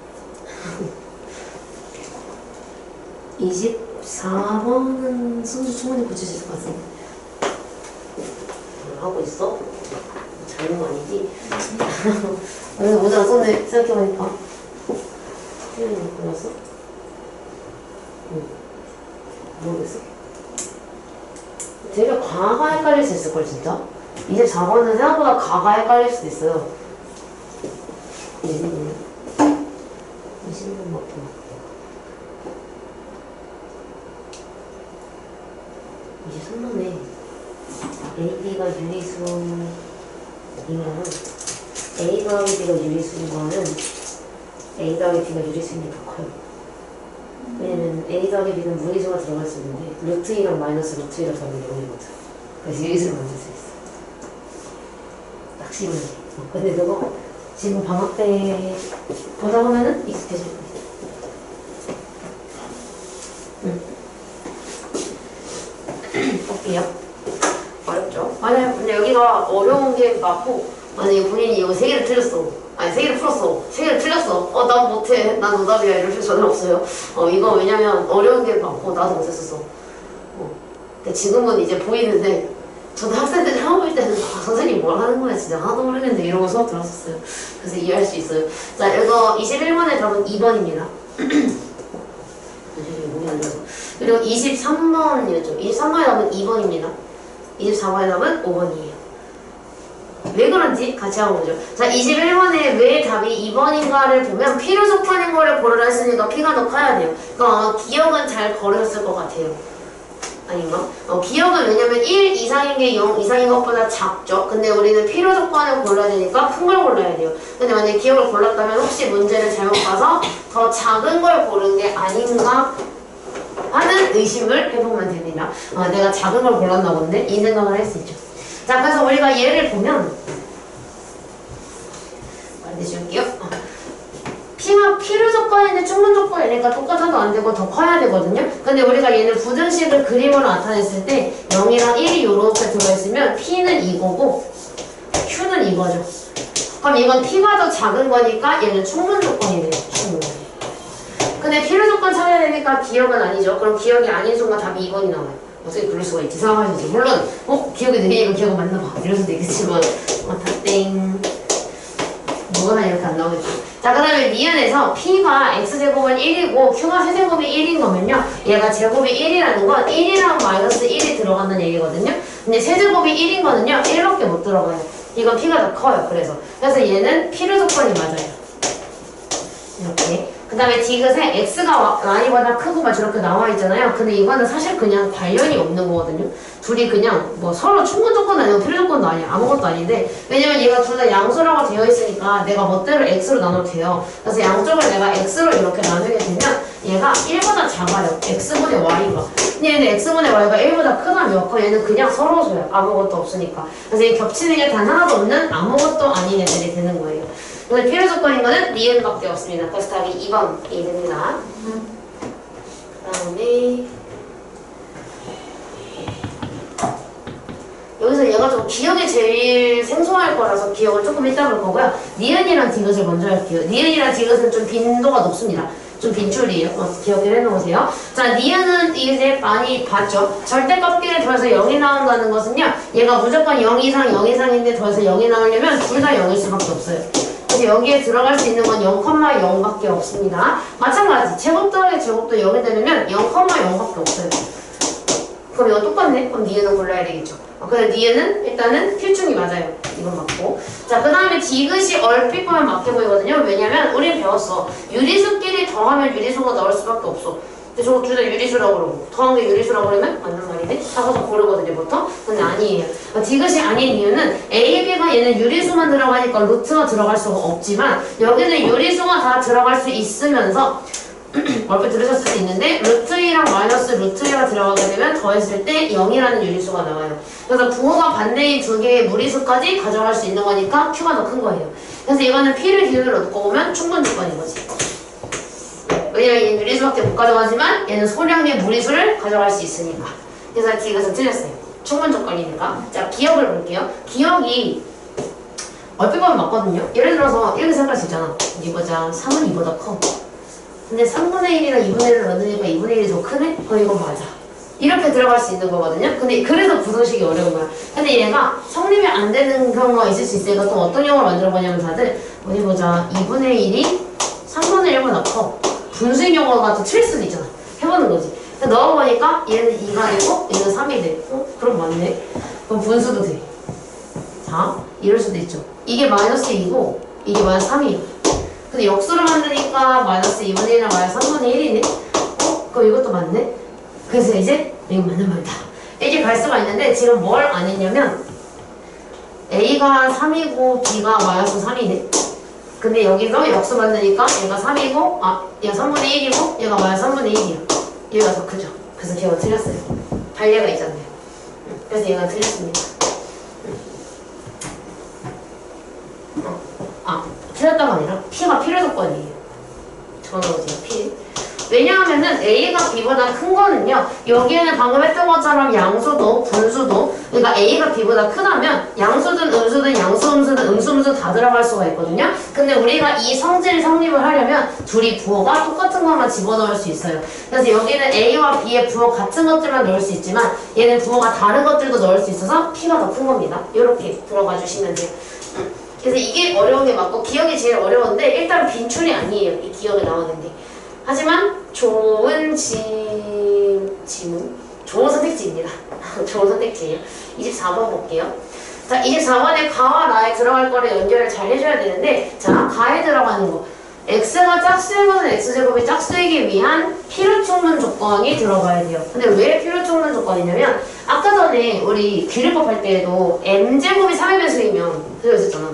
Speaker 1: 이십사 번은 순수 충분히 고칠 수 있을 것 같은데 뭘 하고 있어? 잘못 아니지? 오늘 모자 썼네 생각해보니까 틀리는 거 골랐어? 응 모르겠어 되게 과가 헷갈릴 수 있을걸 진짜? 이십사 번은 생각보다 가가 헷갈릴 수도 있어요. 이십 번 이십 번 맞고 이십삼 번에 A, B가 유리수인 거는 A 더하기 B가 유리수인 거는 A 더하기 B가 유리수인 게 더 커요. 왜냐면 A 더하기 B는 무리수가 들어갈 수 있는데 루트 이랑 마이너스 루트 이랑 더하면 영이거든. 그래서 유리수를 만들 수 있어. 딱 쉬운 게. 근데 그거 지금 방학 때 보다 보면은 익숙해질 거야. 응. 볼게요. 어렵죠? 맞아요. 근데 여기가 어려운 게 맞고 만약에 본인이 이거 세 개를 틀렸어. 아니 세 개를 풀었어. 세 개를 틀렸어. 어 난 못해. 난 오답이야. 이럴 수 전혀 없어요. 어 이거 왜냐면 어려운 게 많고 나도 못했었어. 어. 근데 지금은 이제 보이는데 저도 학생들이 하고 볼 때는 아, 선생님 뭘 하는 거야 진짜 하나도 모르겠는데 이러고 수업 들었었어요. 그래서 이해할 수 있어요. 자 이거 이십일 번의 답은 이 번입니다. 목이 안 좋아서. 그리고 이십삼 번이었죠. 이십삼 번의 답은 이 번입니다. 이십사 번의 답은 오 번이에요. 왜 그런지 같이 한번 보죠. 자, 이십일 번에 왜 답이 이 번인가를 보면 필요 조건인 거를 고르라 했으니까 P가 더 커야 돼요. 그러니까 어, 기억은 잘 거르셨을 것 같아요. 아닌가? 어, 기억은 왜냐면 일 이상인 게 영 이상인 것보다 작죠. 근데 우리는 필요 조건을 골라야 되니까 큰 걸 골라야 돼요. 근데 만약에 기억을 골랐다면 혹시 문제를 잘못 봐서 더 작은 걸 고른 게 아닌가 하는 의심을 해보면 됩니다. 어, 내가 작은 걸 골랐나 본데? 이 생각을 할 수 있죠. 자, 그래서 우리가 얘를 보면 말해줄게요. P가 필요 조건인데 충분 조건이니까 똑같아도 안 되고 더 커야 되거든요. 근데 우리가 얘는 부등식을 그림으로 나타냈을 때 영이랑 일이 요렇게 들어있으면 P는 이거고 Q는 이거죠. 그럼 이건 P가 더 작은 거니까 얘는 충분 조건이네요. 충분. 근데 필요 조건 찾아야 되니까 기억은 아니죠. 그럼 기억이 아닌 순간 답이 이 번이 나와요. 어떻게 그럴 수가 있지 생각하시죠. 물론 어? 기억이 느리니까 기억은 맞나 봐 이럴 수도 있겠지만 어, 다 땡. 뭐가 이렇게 안 나오겠죠. 자, 그 다음에 니은에서 P가 X제곱은 일이고 Q가 세제곱이 일인 거면요 얘가 제곱이 일이라는 건 일이랑 마이너스 일이 들어간다는 얘기거든요. 근데 세제곱이 일인 거는요 일밖에 못 들어가요. 이건 P가 더 커요. 그래서 그래서 얘는 필요 조건이 맞아요. 이렇게. 그 다음에 디귿에 x가 y보다 크고 막 저렇게 나와 있잖아요. 근데 이거는 사실 그냥 관련이 없는 거거든요. 둘이 그냥 뭐 서로 충분 조건도 아니고 필요 조건도 아니야. 아무것도 아닌데 왜냐면 얘가 둘 다 양수라고 되어 있으니까 내가 멋대로 x로 나눠도 돼요. 그래서 양쪽을 내가 x로 이렇게 나누게 되면 얘가 일보다 작아요. x분의 y가. 근데 얘는 x분의 y가 일보다 크다며 그 얘는 그냥 서로소야. 아무것도 없으니까. 그래서 이 겹치는 게 단 하나도 없는 아무것도 아닌 애들이 되는 거예요. 오늘 필요 조건인 거는 니은밖에 없습니다. 그래서 답이 이 번이 됩니다. 그 다음에 여기서 얘가 좀 기억이 제일 생소할 거라서 기억을 조금 이따 볼 거고요. 니은이랑 디귿을 먼저 할게요. 니은이랑 디귿은 좀 빈도가 높습니다. 좀 빈출이에요. 어, 기억을 해놓으세요. 자, 니은은 이제 많이 봤죠. 절대 값끼리 더해서 영이 나온다는 것은요. 얘가 무조건 영 이상, 영 이상인데 더해서 영이 나오려면 둘 다 영일 수밖에 없어요. 그래서 여기에 들어갈 수 있는 건 영, 영밖에 없습니다. 마찬가지 제곱 더하기 제곱도 영이 되려면 영, 영밖에 없어요. 그럼 이거 똑같네? 그럼 니은은 골라야 되겠죠. 어, 근데 니은은 일단은 필충이 맞아요. 이건 맞고. 자, 그 다음에 디귿이 얼핏 보면 맞게 보이거든요. 왜냐면 우리 배웠어. 유리수끼리 더하면 유리수가 나올 수밖에 없어. 근데 저거 둘 다 유리수라고 그러고 더한 게 유리수라고 그러면 맞는 말이네? 작아서 고르거든요 보통? 근데 아니에요. 디귿이 아닌 이유는 A, B가 얘는 유리수만 들어가니까 루트가 들어갈 수가 없지만 여기는 유리수가 다 들어갈 수 있으면서 얼핏 들으셨을 수도 있는데 루트 이랑 마이너스 루트 이가 들어가게 되면 더했을 때 영이라는 유리수가 나와요. 그래서 부호가 반대인 두 개의 무리수까지 가져갈 수 있는 거니까 Q가 더 큰 거예요. 그래서 이거는 P를 기준으로 놓고 보면 충분 조건인 거지. 왜냐면 얘는 유리수밖에 못 가져가지만 얘는 소량의 무리수를 가져갈 수 있으니까. 그래서 이것은 틀렸어요. 충분 조건이니까. 자, 기억을 볼게요. 기억이 얼핏 보면 맞거든요. 예를 들어서 이렇게 생각할 수 있잖아. 어디 보자. 삼은 이보다 커. 근데 삼분의 일이랑 이분의 일을 넣으니까 이분의 일이 더 크네? 어, 이건 맞아. 이렇게 들어갈 수 있는 거거든요. 근데 그래서 부등식이 어려운 거야. 근데 얘가 성립이 안 되는 경우가 있을 수 있으니까 또 어떤 경우를 만들어 보냐면 다들 어디 보자. 이분의 일이 삼분의 일보다 커. 분수인 경우가 또 틀릴 수도 있잖아. 해보는 거지. 넣어보니까 얘는 이가 되고 얘는 삼이 돼. 어? 그럼 맞네. 그럼 분수도 돼. 자, 이럴 수도 있죠. 이게 마이너스 이고 이게 마이너스 삼이에요. 근데 역수를 만드니까 마이너스 이분의 일이랑 마이너스 삼분의 일이네? 어? 그럼 이것도 맞네? 그래서 이제 이거 맞는 말이다. 이게 갈 수가 있는데 지금 뭘 안 했냐면 A가 삼이고 B가 마이너스 삼이네? 근데 여기서 역수 만드니까 얘가 삼이고 아 얘가 삼분의 일이고 얘가 마이너스 삼분의 일이야. 얘가 더 크죠? 그래서 걔가 틀렸어요. 반례가 있잖아요. 그래서 얘가 틀렸습니다. 어. 아 틀렸다가 아니라 P가 필요 조건이에요. 적어놓으세요. P. 왜냐하면은 A가 B보다 큰 거는요. 여기에는 방금 했던 것처럼 양수도 분수도 그러니까 A가 B보다 크다면 양수든 음수든 양수 음수든 음수 음수 다 들어갈 수가 있거든요. 근데 우리가 이 성질 성립을 하려면 둘이 부호가 똑같은 것만 집어넣을 수 있어요. 그래서 여기는 A와 B의 부호 같은 것들만 넣을 수 있지만 얘는 부호가 다른 것들도 넣을 수 있어서 P가 더 큰 겁니다. 이렇게 들어가 주시면 돼요. 그래서 이게 어려운 게 맞고 기억이 제일 어려운데 일단 빈출이 아니에요. 이 기억에 나오는 게. 하지만 좋은 지... 지문? 좋은 선택지입니다. 좋은 선택지예요. 이십사 번 볼게요. 자, 이십사 번에 가와 나에 들어갈 거를 연결을 잘 해줘야 되는데 자, 가에 들어가는 거 x가 짝수이거든 x제곱이 짝수이기 위한 필요충분 조건이 들어가야 돼요. 근데 왜 필요충분 조건이냐면 아까 전에 우리 기울법 할 때에도 m제곱이 삼의 배수이면 그거 있었잖아.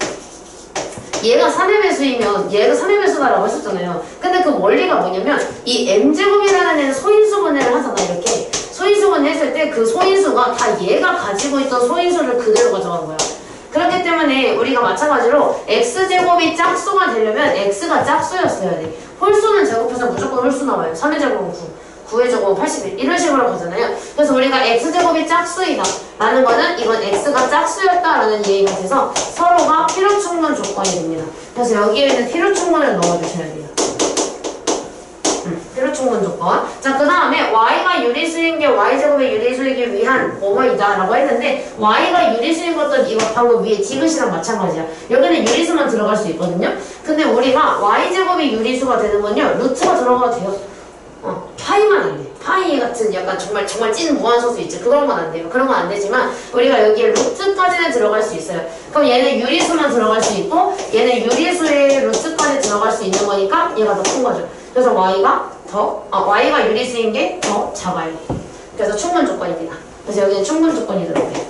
Speaker 1: 얘가 삼의 배수이면 얘가 삼의 배수다라고 했었잖아요. 근데 그 원리가 뭐냐면 이 m제곱이라는 애는 소인수분해를 하잖아. 이렇게 소인수분해 했을 때 그 소인수가 다 얘가 가지고 있던 소인수를 그대로 가져간 거야. 그렇기 때문에 우리가 마찬가지로 x제곱이 짝수가 되려면 x가 짝수였어야 돼. 홀수는 제곱해서 무조건 홀수 나와요. 삼의 제곱은 구, 구의 제곱은 팔십일 이런 식으로 가잖아요. 그래서 우리가 x제곱이 짝수이다 라는 거는 이건 x가 짝수였다 라는 얘기가 돼서 서로가 필요충분 조건이 됩니다. 그래서 여기에 있는 필요충분을 넣어주셔야 돼요. 음, 필요충분 조건. 자, 그 다음에 y가 유리수인 게 y제곱의 유리수이기 위한 뭐뭐이다 라고 했는데 y가 유리수인 것도 이거 방금 위에 디귿이랑 마찬가지야. 여기는 유리수만 들어갈 수 있거든요. 근데 우리가 y제곱이 유리수가 되는 건요 루트가 들어가도 돼요. 어, 파이만 안 돼. 파이 같은 약간 정말 정말 찐 무한소수 있지. 그런 건 안 돼요. 그런 건 안 되지만 우리가 여기에 루트까지는 들어갈 수 있어요. 그럼 얘는 유리수만 들어갈 수 있고 얘는 유리수의 루트까지 들어갈 수 있는 거니까 얘가 더 큰 거죠. 그래서 y가 더, 아, y가 유리수인 게 더 작아요. 그래서 충분 조건입니다. 그래서 여기는 충분 조건이 들어가요.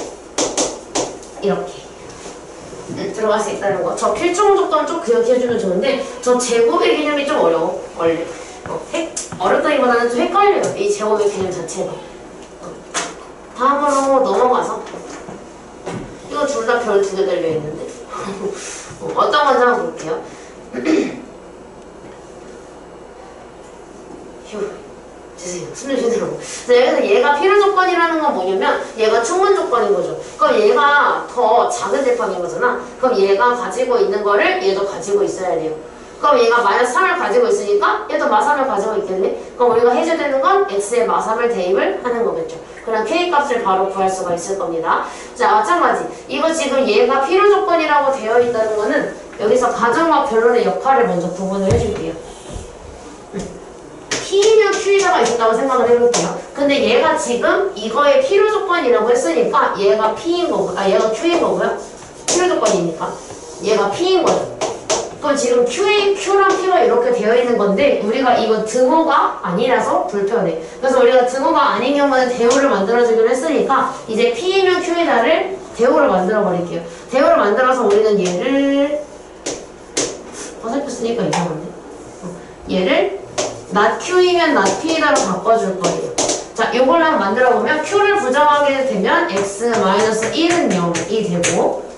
Speaker 1: 이렇게. 음, 들어갈 수 있다는 거. 저 필충 조건 좀 기억해주면 좋은데 저 제곱의 개념이 좀 어려워. 원래. 어, 헷, 어렵다기보다는 좀 헷갈려요. 이 제곱의 개념 자체가. 어. 다음으로 넘어가서 이거 둘 다 별 두 개 달려있는데 어, 어떤 건지 한번 볼게요. 휴, 죄송해요. 숨 좀 쉬더라고. 그래서 얘가 필요 조건이라는 건 뭐냐면 얘가 충분 조건인 거죠. 그럼 얘가 더 작은 대판인 거잖아. 그럼 얘가 가지고 있는 거를 얘도 가지고 있어야 돼요. 그럼 얘가 마이너스 삼을 가지고 있으니까 얘도 마삼을 가지고 있겠네. 그럼 우리가 해줘야 되는 건 x에 마삼을 대입을 하는 거겠죠. 그럼 k 값을 바로 구할 수가 있을 겁니다. 자, 마찬가지. 이거 지금 얘가 필요 조건이라고 되어 있다는 거는 여기서 가정과 변론의 역할을 먼저 구분을 해줄게요. P면 Q이다가 있었다고 생각을 해볼게요. 근데 얘가 지금 이거의 필요 조건이라고 했으니까 얘가 P인 거고, 아 얘가 Q인 거고요. 필요 조건이니까 얘가 P인 거죠. 그럼 지금 Q에, Q랑 P가 이렇게 되어 있는 건데 우리가 이거 등호가 아니라서 불편해. 그래서 우리가 등호가 아닌 경우는 대호를 만들어주기로 했으니까 이제 P이면 Q이다를 대호를 만들어 버릴게요. 대호를 만들어서 우리는 얘를 화살표 쓰니까 이상한데? 얘를 not Q이면 not P이다로 바꿔줄 거예요. 자, 요걸 한번 만들어 보면 Q를 부정하게 되면 x 마이너스 일은 영이 되고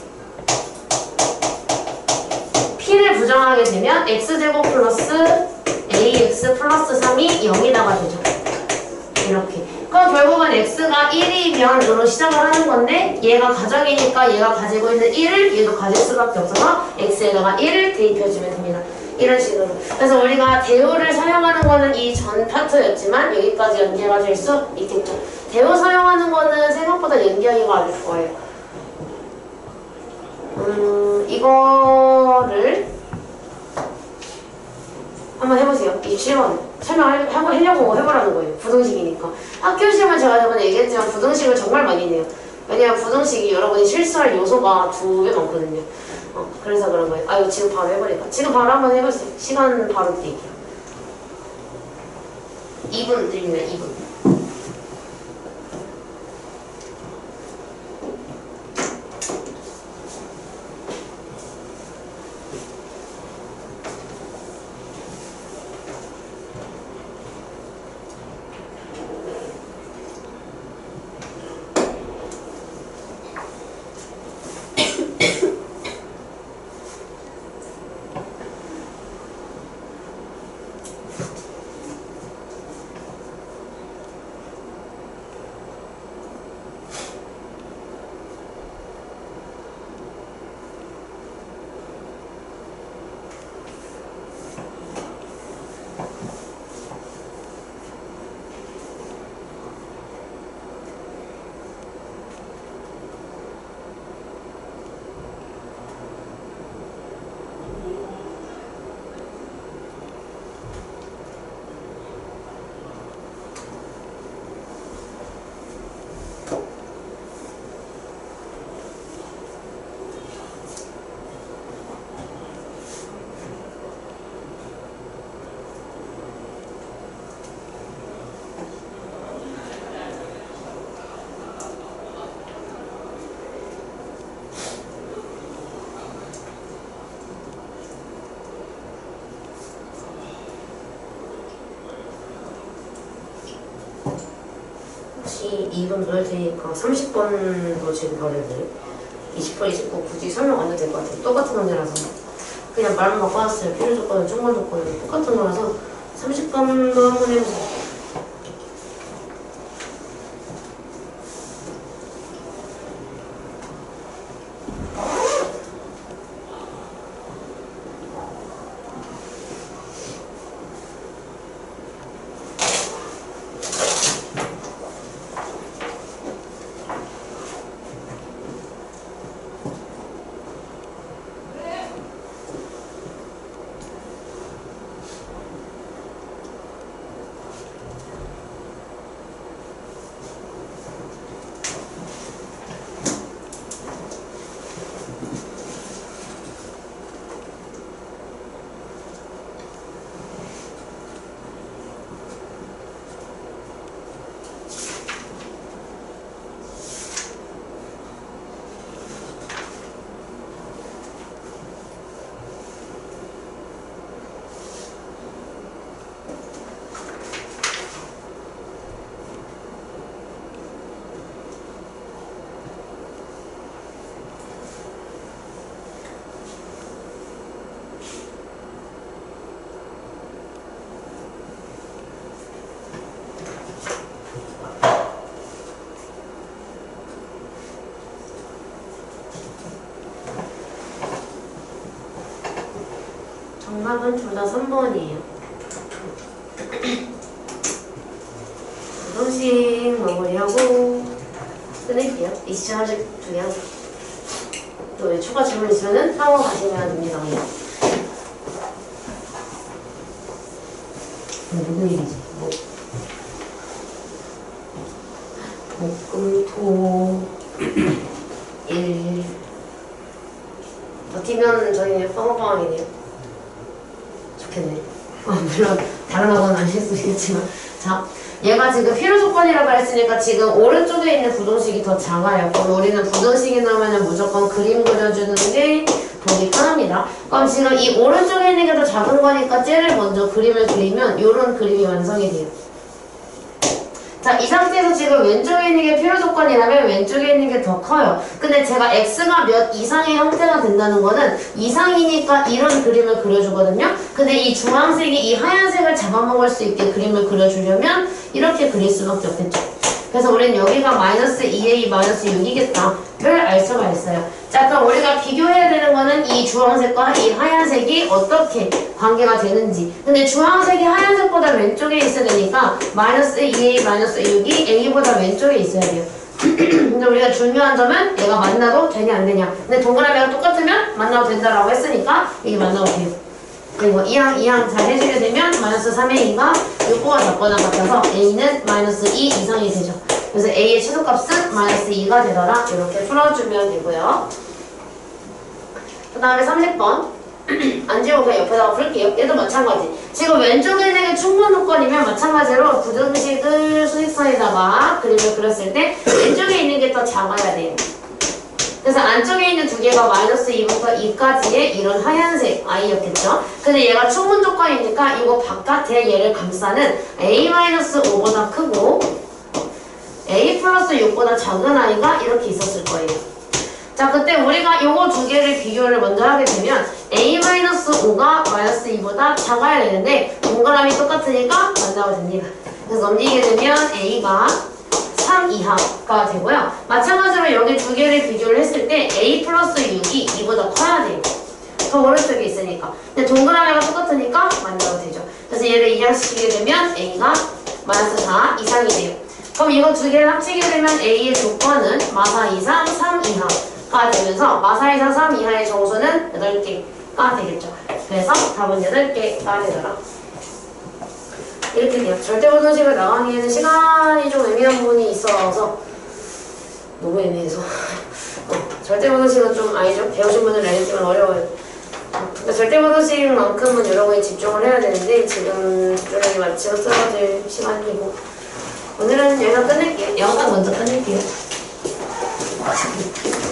Speaker 1: P를 부정하게 되면 x제곱 플러스 ax 플러스 삼이 영이다가 되죠. 이렇게. 그럼 결국은 x가 일이면으로 시작을 하는 건데 얘가 가정이니까 얘가 가지고 있는 일을 얘도 가질 수밖에 없어서 x에다가 일을 대입해주면 됩니다. 이런 식으로. 그래서 우리가 대우를 사용하는 거는 이 전 파트였지만 여기까지 연계가 될 수 있겠죠. 대우 사용하는 거는 생각보다 연계하기가 아주 좋아요. 음, 이거를 한번 해보세요. 이십칠 번 설명하려고 해보라는 거예요. 부등식이니까. 학교 시험은 제가 저번에 얘기했지만 부등식을 정말 많이 내요. 왜냐면 부등식이 여러분이 실수할 요소가 두 배 많거든요. 어, 그래서 그런 거예요. 아, 이거 지금 바로 해버릴까? 지금 바로 한번 해보세요. 시간 바로 띄기요. 이 분 드립니다. 이 분. 이 분 넣을 테니까 삼십 번도 지금 넣어야 돼요. 이십 번, 이십 번 굳이 설명 안 해도 될 것 같아요. 똑같은 문제라서. 그냥 말만 바꿔놨어요. 필요 조건은 총괄 조건은 똑같은 거라서 삼십 번도 한번 해보세요. 정답은 둘 다 삼 번이에요. 부등식 마무리하고 끝낼게요. 이 시간 아직 두 개 하고. 또 추가 질문 있으면 하고 가시면 됩니다. 누구 일이지? 뭐. 목금토 일 버티면 비면 저희 빵빵하겠네요. 좋겠네. 아, 물론 다른 학원은 아닐 수 있겠지만. 자, 얘가 지금 필요 조건이라고 했으니까 지금 오른쪽에 있는 부등식이 더 작아요. 그럼 우리는 부등식이 나오면 무조건 그림 그려주는 게 보기 편합니다. 그럼 지금 이 오른쪽에 있는 게 더 작은 거니까 쟤를 먼저 그림을 그리면 이런 그림이 완성이 돼요. 자, 이 상태에서 지금 왼쪽에 있는 게 필요 조건이라면 왼쪽에 있는 게 더 커요. 근데 제가 x가 몇 이상의 형태가 된다는 거는 이상이니까 이런 그림을 그려주거든요. 근데 이 주황색이 이 하얀색을 잡아먹을 수 있게 그림을 그려주려면 이렇게 그릴 수밖에 없겠죠. 그래서 우리는 여기가 마이너스 이 에이 마이너스 육이겠다 를 알 수가 있어요. 자, 그럼 우리가 비교해야 되는 거는 이 주황색과 이 하얀색이 어떻게 관계가 되는지. 근데 주황색이 하얀색보다 왼쪽에 있어야 되니까 마이너스 이 에이 마이너스 육이 A보다 왼쪽에 있어야 돼요. 근데 우리가 중요한 점은 얘가 만나도 되냐 안 되냐. 근데 동그라미가 똑같으면 만나도 된다라고 했으니까 이게 만나도 돼요. 그리고 이항 이항 잘 해주게 되면 마이너스 삼 에이가 육보다 작거나 같아서 A는 마이너스 이 이상이 되죠. 그래서 A의 최소값은 마이너스 이가 되더라. 이렇게 풀어주면 되고요. 그 다음에 삼십 번 안 지우고 그냥 옆에다가 풀게요. 얘도 마찬가지. 지금 왼쪽에 있는 게 충분 조건이면 마찬가지로 부등식을 수직선에다가 그림을 그렸을 때 왼쪽에 있는 게 더 작아야 돼요. 그래서 안쪽에 있는 두 개가 마이너스 이부터 이까지의 이런 하얀색 i였겠죠. 근데 얘가 충분 조건이니까 이거 바깥에 얘를 감싸는 a 마이너스 오보다 크고 a 플러스 육보다 작은 i가 이렇게 있었을 거예요. 자, 그때 우리가 요거 두 개를 비교를 먼저 하게 되면 a 마이너스 오가 마이너스 이보다 작아야 되는데 동그라미 똑같으니까 만나가 됩니다. 그래서 넘기게 되면 a가 삼 이하가 되고요. 마찬가지로 여기 두 개를 비교를 했을 때 a 플러스 육이 이보다 커야 돼요. 더 오른쪽에 있으니까. 근데 동그라미가 똑같으니까 만나도 되죠. 그래서 얘를 이항시키게 되면 a가 마이너스 사 이상이 돼요. 그럼 이거 두 개를 합치게 되면 a의 조건은 마사 이상 삼 이하가 되면서 마사 이상 삼 이하의 정수는 여덟 개가 되겠죠. 그래서 답은 여덟 개가 되더라. 이렇게 돼요. 절대부등식을 나가기에는 시간이 좀 애매한 부분이 있어서 너무 애매해서 어, 절대부등식은 좀 아니죠. 배우신 분들은 알겠지만 어려워요. 그러니까 절대부등식만큼은 여러분이 집중을 해야 되는데 지금 특별하게 마치고 쓰러질 시간이고 오늘은 여기서 끝낼게요. 영상 먼저 끝낼게요.